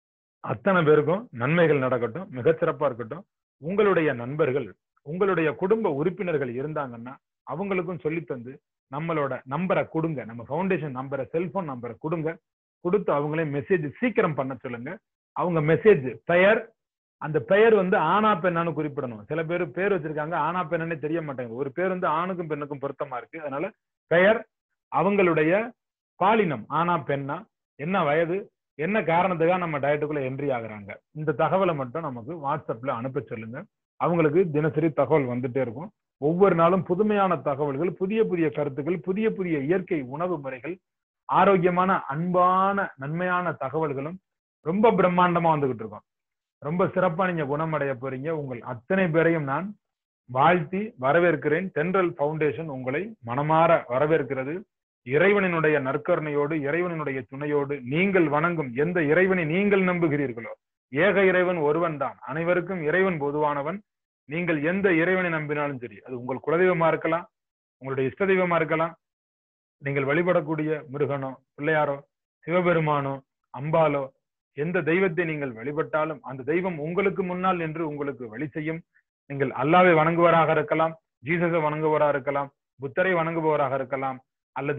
அத்தனை பேருக்கும் நன்மைகள் நடக்கட்டும், மிகச்சிறப்பா இருக்கட்டும். உங்களுடைய நண்பர்கள், உங்களுடைய குடும்ப உறுப்பினர்கள் இருந்தாங்கன்னா அவங்களுக்கும் சொல்லி தந்து நம்மளோட நம்பரை கொடுங்க. நம்ம ஃபவுண்டேஷன் நம்பரை, செல்போன் நம்பரை கொடுங்க. கொடுத்து அவங்களே மெசேஜ் சீக்கிரம் பண்ண சொல்லுங்க. அவங்க மெசேஜ் பெயர், அந்த பெயர் வந்து ஆனா பெண்ணான்னு குறிப்பிடணும். சில பேர் பேர் வச்சிருக்காங்க, ஆனா பெண்ணே தெரிய மாட்டாங்க. ஒரு பேர் வந்து ஆணுக்கும் பெண்ணுக்கும் பொருத்தமா இருக்கு. அதனால பெயர், அவங்களுடைய பாலினம் ஆனா பெண்ணா, என்ன வயது, என்ன காரணத்துக்காக நம்ம டயட்டுக்குள்ள என்ட்ரி ஆகுறாங்க, இந்த தகவலை மட்டும் நமக்கு வாட்ஸ்அப்ல அனுப்ப சொல்லுங்க. அவங்களுக்கு தினசரி தகவல் வந்துட்டே இருக்கும். ஒவ்வொரு நாளும் புதுமையான தகவல்கள், புதிய புதிய கருத்துக்கள், புதிய புதிய இயற்கை உணவு முறைகள், ஆரோக்கியமான அன்பான நன்மையான தகவல்களும் ரொம்ப பிரம்மாண்டமா வந்துகிட்டு இருக்கோம். ரொம்ப சிறப்பா நீங்க குணமடைய போறீங்க. உங்கள் அத்தனை பேரையும் நான் வாழ்த்தி வரவேற்கிறேன். தென்றல் ஃபவுண்டேஷன் உங்களை மனமாற வரவேற்கிறது. இறைவனினுடைய நற்கருணையோடு, இறைவனினுடைய துணையோடு, நீங்கள் வணங்கும் எந்த இறைவனை நீங்கள் நம்புகிறீர்களோ, ஏக இறைவன் ஒருவன் தான், அனைவருக்கும் இறைவன் பொதுவானவன். நீங்கள் எந்த இறைவனை நம்பினாலும் சரி, அது உங்கள் குலதெய்வமா இருக்கலாம், உங்களுடைய இஷ்ட தெய்வமா இருக்கலாம், நீங்கள் வழிபடக்கூடிய முருகனோ, பிள்ளையாரோ, சிவபெருமானோ, அம்பாலோ, எந்த தெய்வத்தை நீங்கள் வழிபட்டாலும் அந்த தெய்வம் உங்களுக்கு முன்னால் என்று உங்களுக்கு வழி செய்யும். நீங்கள் அல்லாவை வணங்குவராக இருக்கலாம், ஜீசஸை வணங்குவராக இருக்கலாம், புத்தரை வணங்குபவராக இருக்கலாம், அல்லது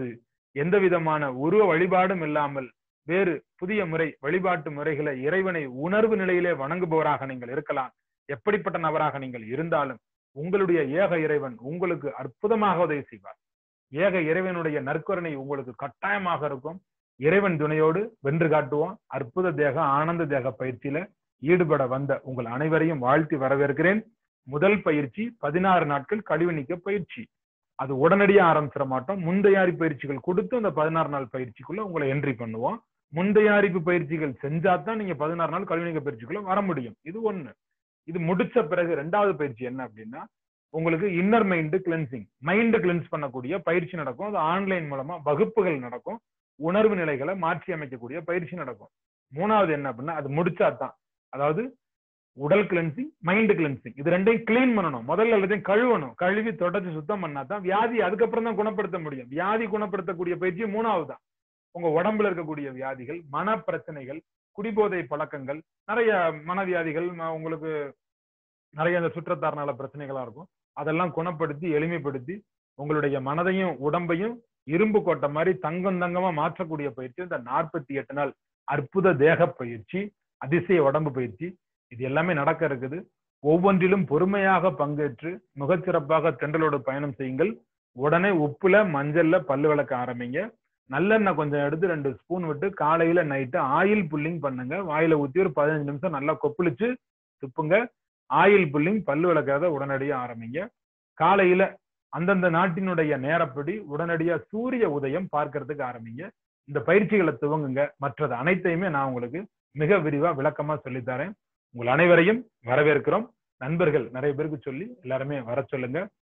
எந்த விதமான உருவ வழிபாடும் இல்லாமல் வேறு புதிய முறை வழிபாட்டு முறைகளை இறைவனை உணர்வு நிலையிலே வணங்குபவராக நீங்கள் இருக்கலாம். எப்படிப்பட்ட நபராக நீங்கள் இருந்தாலும் உங்களுடைய ஏக இறைவன் உங்களுக்கு அற்புதமாக உதவி செய்வார். ஏக இறைவனுடைய நற்கருணை உங்களுக்கு கட்டாயமாக இருக்கும். இறைவன் துணையோடு வென்று காட்டுவோம். அற்புத தேக ஆனந்த தேக பயிற்சியில ஈடுபட வந்த உங்கள் அனைவரையும் வாழ்த்தி வரவேற்கிறேன். முதல் பயிற்சி பதினாறு நாட்கள் கழிவு நீக்க பயிற்சி. அது உடனடியாக ஆரம்பிச்சிட மாட்டோம். முன்தயாரி பயிற்சிகள் கொடுத்து அந்த பதினாறு நாள் பயிற்சிக்குள்ள உங்களை என்ட்ரி பண்ணுவோம். முன்தயாரிப்பு பயிற்சிகள் செஞ்சாதான் நீங்க பதினாறு நாள் கழிவு நீக்க பயிற்சிக்குள்ள வர முடியும். இது ஒண்ணு. இது முடிச்ச பிறகு ரெண்டாவது பயிற்சி என்ன அப்படின்னா, உங்களுக்கு inner mind cleansing, mind cleanse பண்ணக்கூடிய பயிற்சி நடக்கும். அது ஆன்லைன் மூலமா வகுப்புகள் நடக்கும். உணர்வு நிலைகளை மாற்றி அமைக்கக்கூடிய பயிற்சி நடக்கும். மூணாவது என்ன அப்படின்னா, அது முடிச்சாதான், அதாவது உடல் கிளென்சிங், மைண்ட் கிளென்சிங், இது ரெண்டையும் கிளீன் பண்ணணும். முதல்ல எல்லாத்தையும் கழுவணும். கழுவி தொடச்சு சுத்தம் பண்ணாதான் வியாதி அதுக்கப்புறம் தான் குணப்படுத்த முடியும். வியாதி குணப்படுத்தக்கூடிய பயிற்சி மூணாவது தான். உங்க உடம்புல இருக்கக்கூடிய வியாதிகள், மன பிரச்சனைகள், குடிபோதை பழக்கங்கள், நிறைய மனவியாதிகள், உங்களுக்கு நிறைய அந்த சுற்றத்தார்னால பிரச்சனைகளா இருக்கும். அதெல்லாம் குணப்படுத்தி எளிமைப்படுத்தி உங்களுடைய மனதையும் உடம்பையும் இரும்பு கோட்டை மாதிரி தங்கம் தங்கமா மாற்றக்கூடிய பயிற்சி இந்த நாற்பத்தி எட்டு நாள் அற்புத தேக பயிற்சி, அதிசய உடம்பு பயிற்சி. இது எல்லாமே நடக்க இருக்குது. ஒவ்வொன்றிலும் பொறுமையாக பங்கேற்று மிகச்சிறப்பாக தென்றலோடு பயணம் செய்யுங்கள். உடனே உப்புல மஞ்சள்ல பல்லு விளக்க ஆரம்பிங்க. நல்லெண்ணெய் கொஞ்சம் எடுத்து ரெண்டு ஸ்பூன் விட்டு காலையில நைட்டு ஆயில் புல்லிங் பண்ணுங்க. வாயில ஊத்தி ஒரு பதினஞ்சு நிமிஷம் நல்லா கொப்பளிச்சு துப்புங்க. ஆயில் புல்லிங் பல்லு விளக்காத உடனடியாக ஆரம்பிங்க. காலையில அந்தந்த நாட்டினுடைய நேரப்படி உடனடியா சூரிய உதயம் பார்க்கறதுக்கு ஆரம்பிங்க. இந்த பயிற்சிகளை துவங்குங்க. மற்றது அனைத்தையுமே நான் உங்களுக்கு மிக விரிவா விளக்கமா சொல்லித்தரேன். உங்கள் அனைவரையும் வரவேற்கிறோம். நண்பர்கள் நிறைய பேருக்கு சொல்லி எல்லாருமே வர சொல்லுங்க.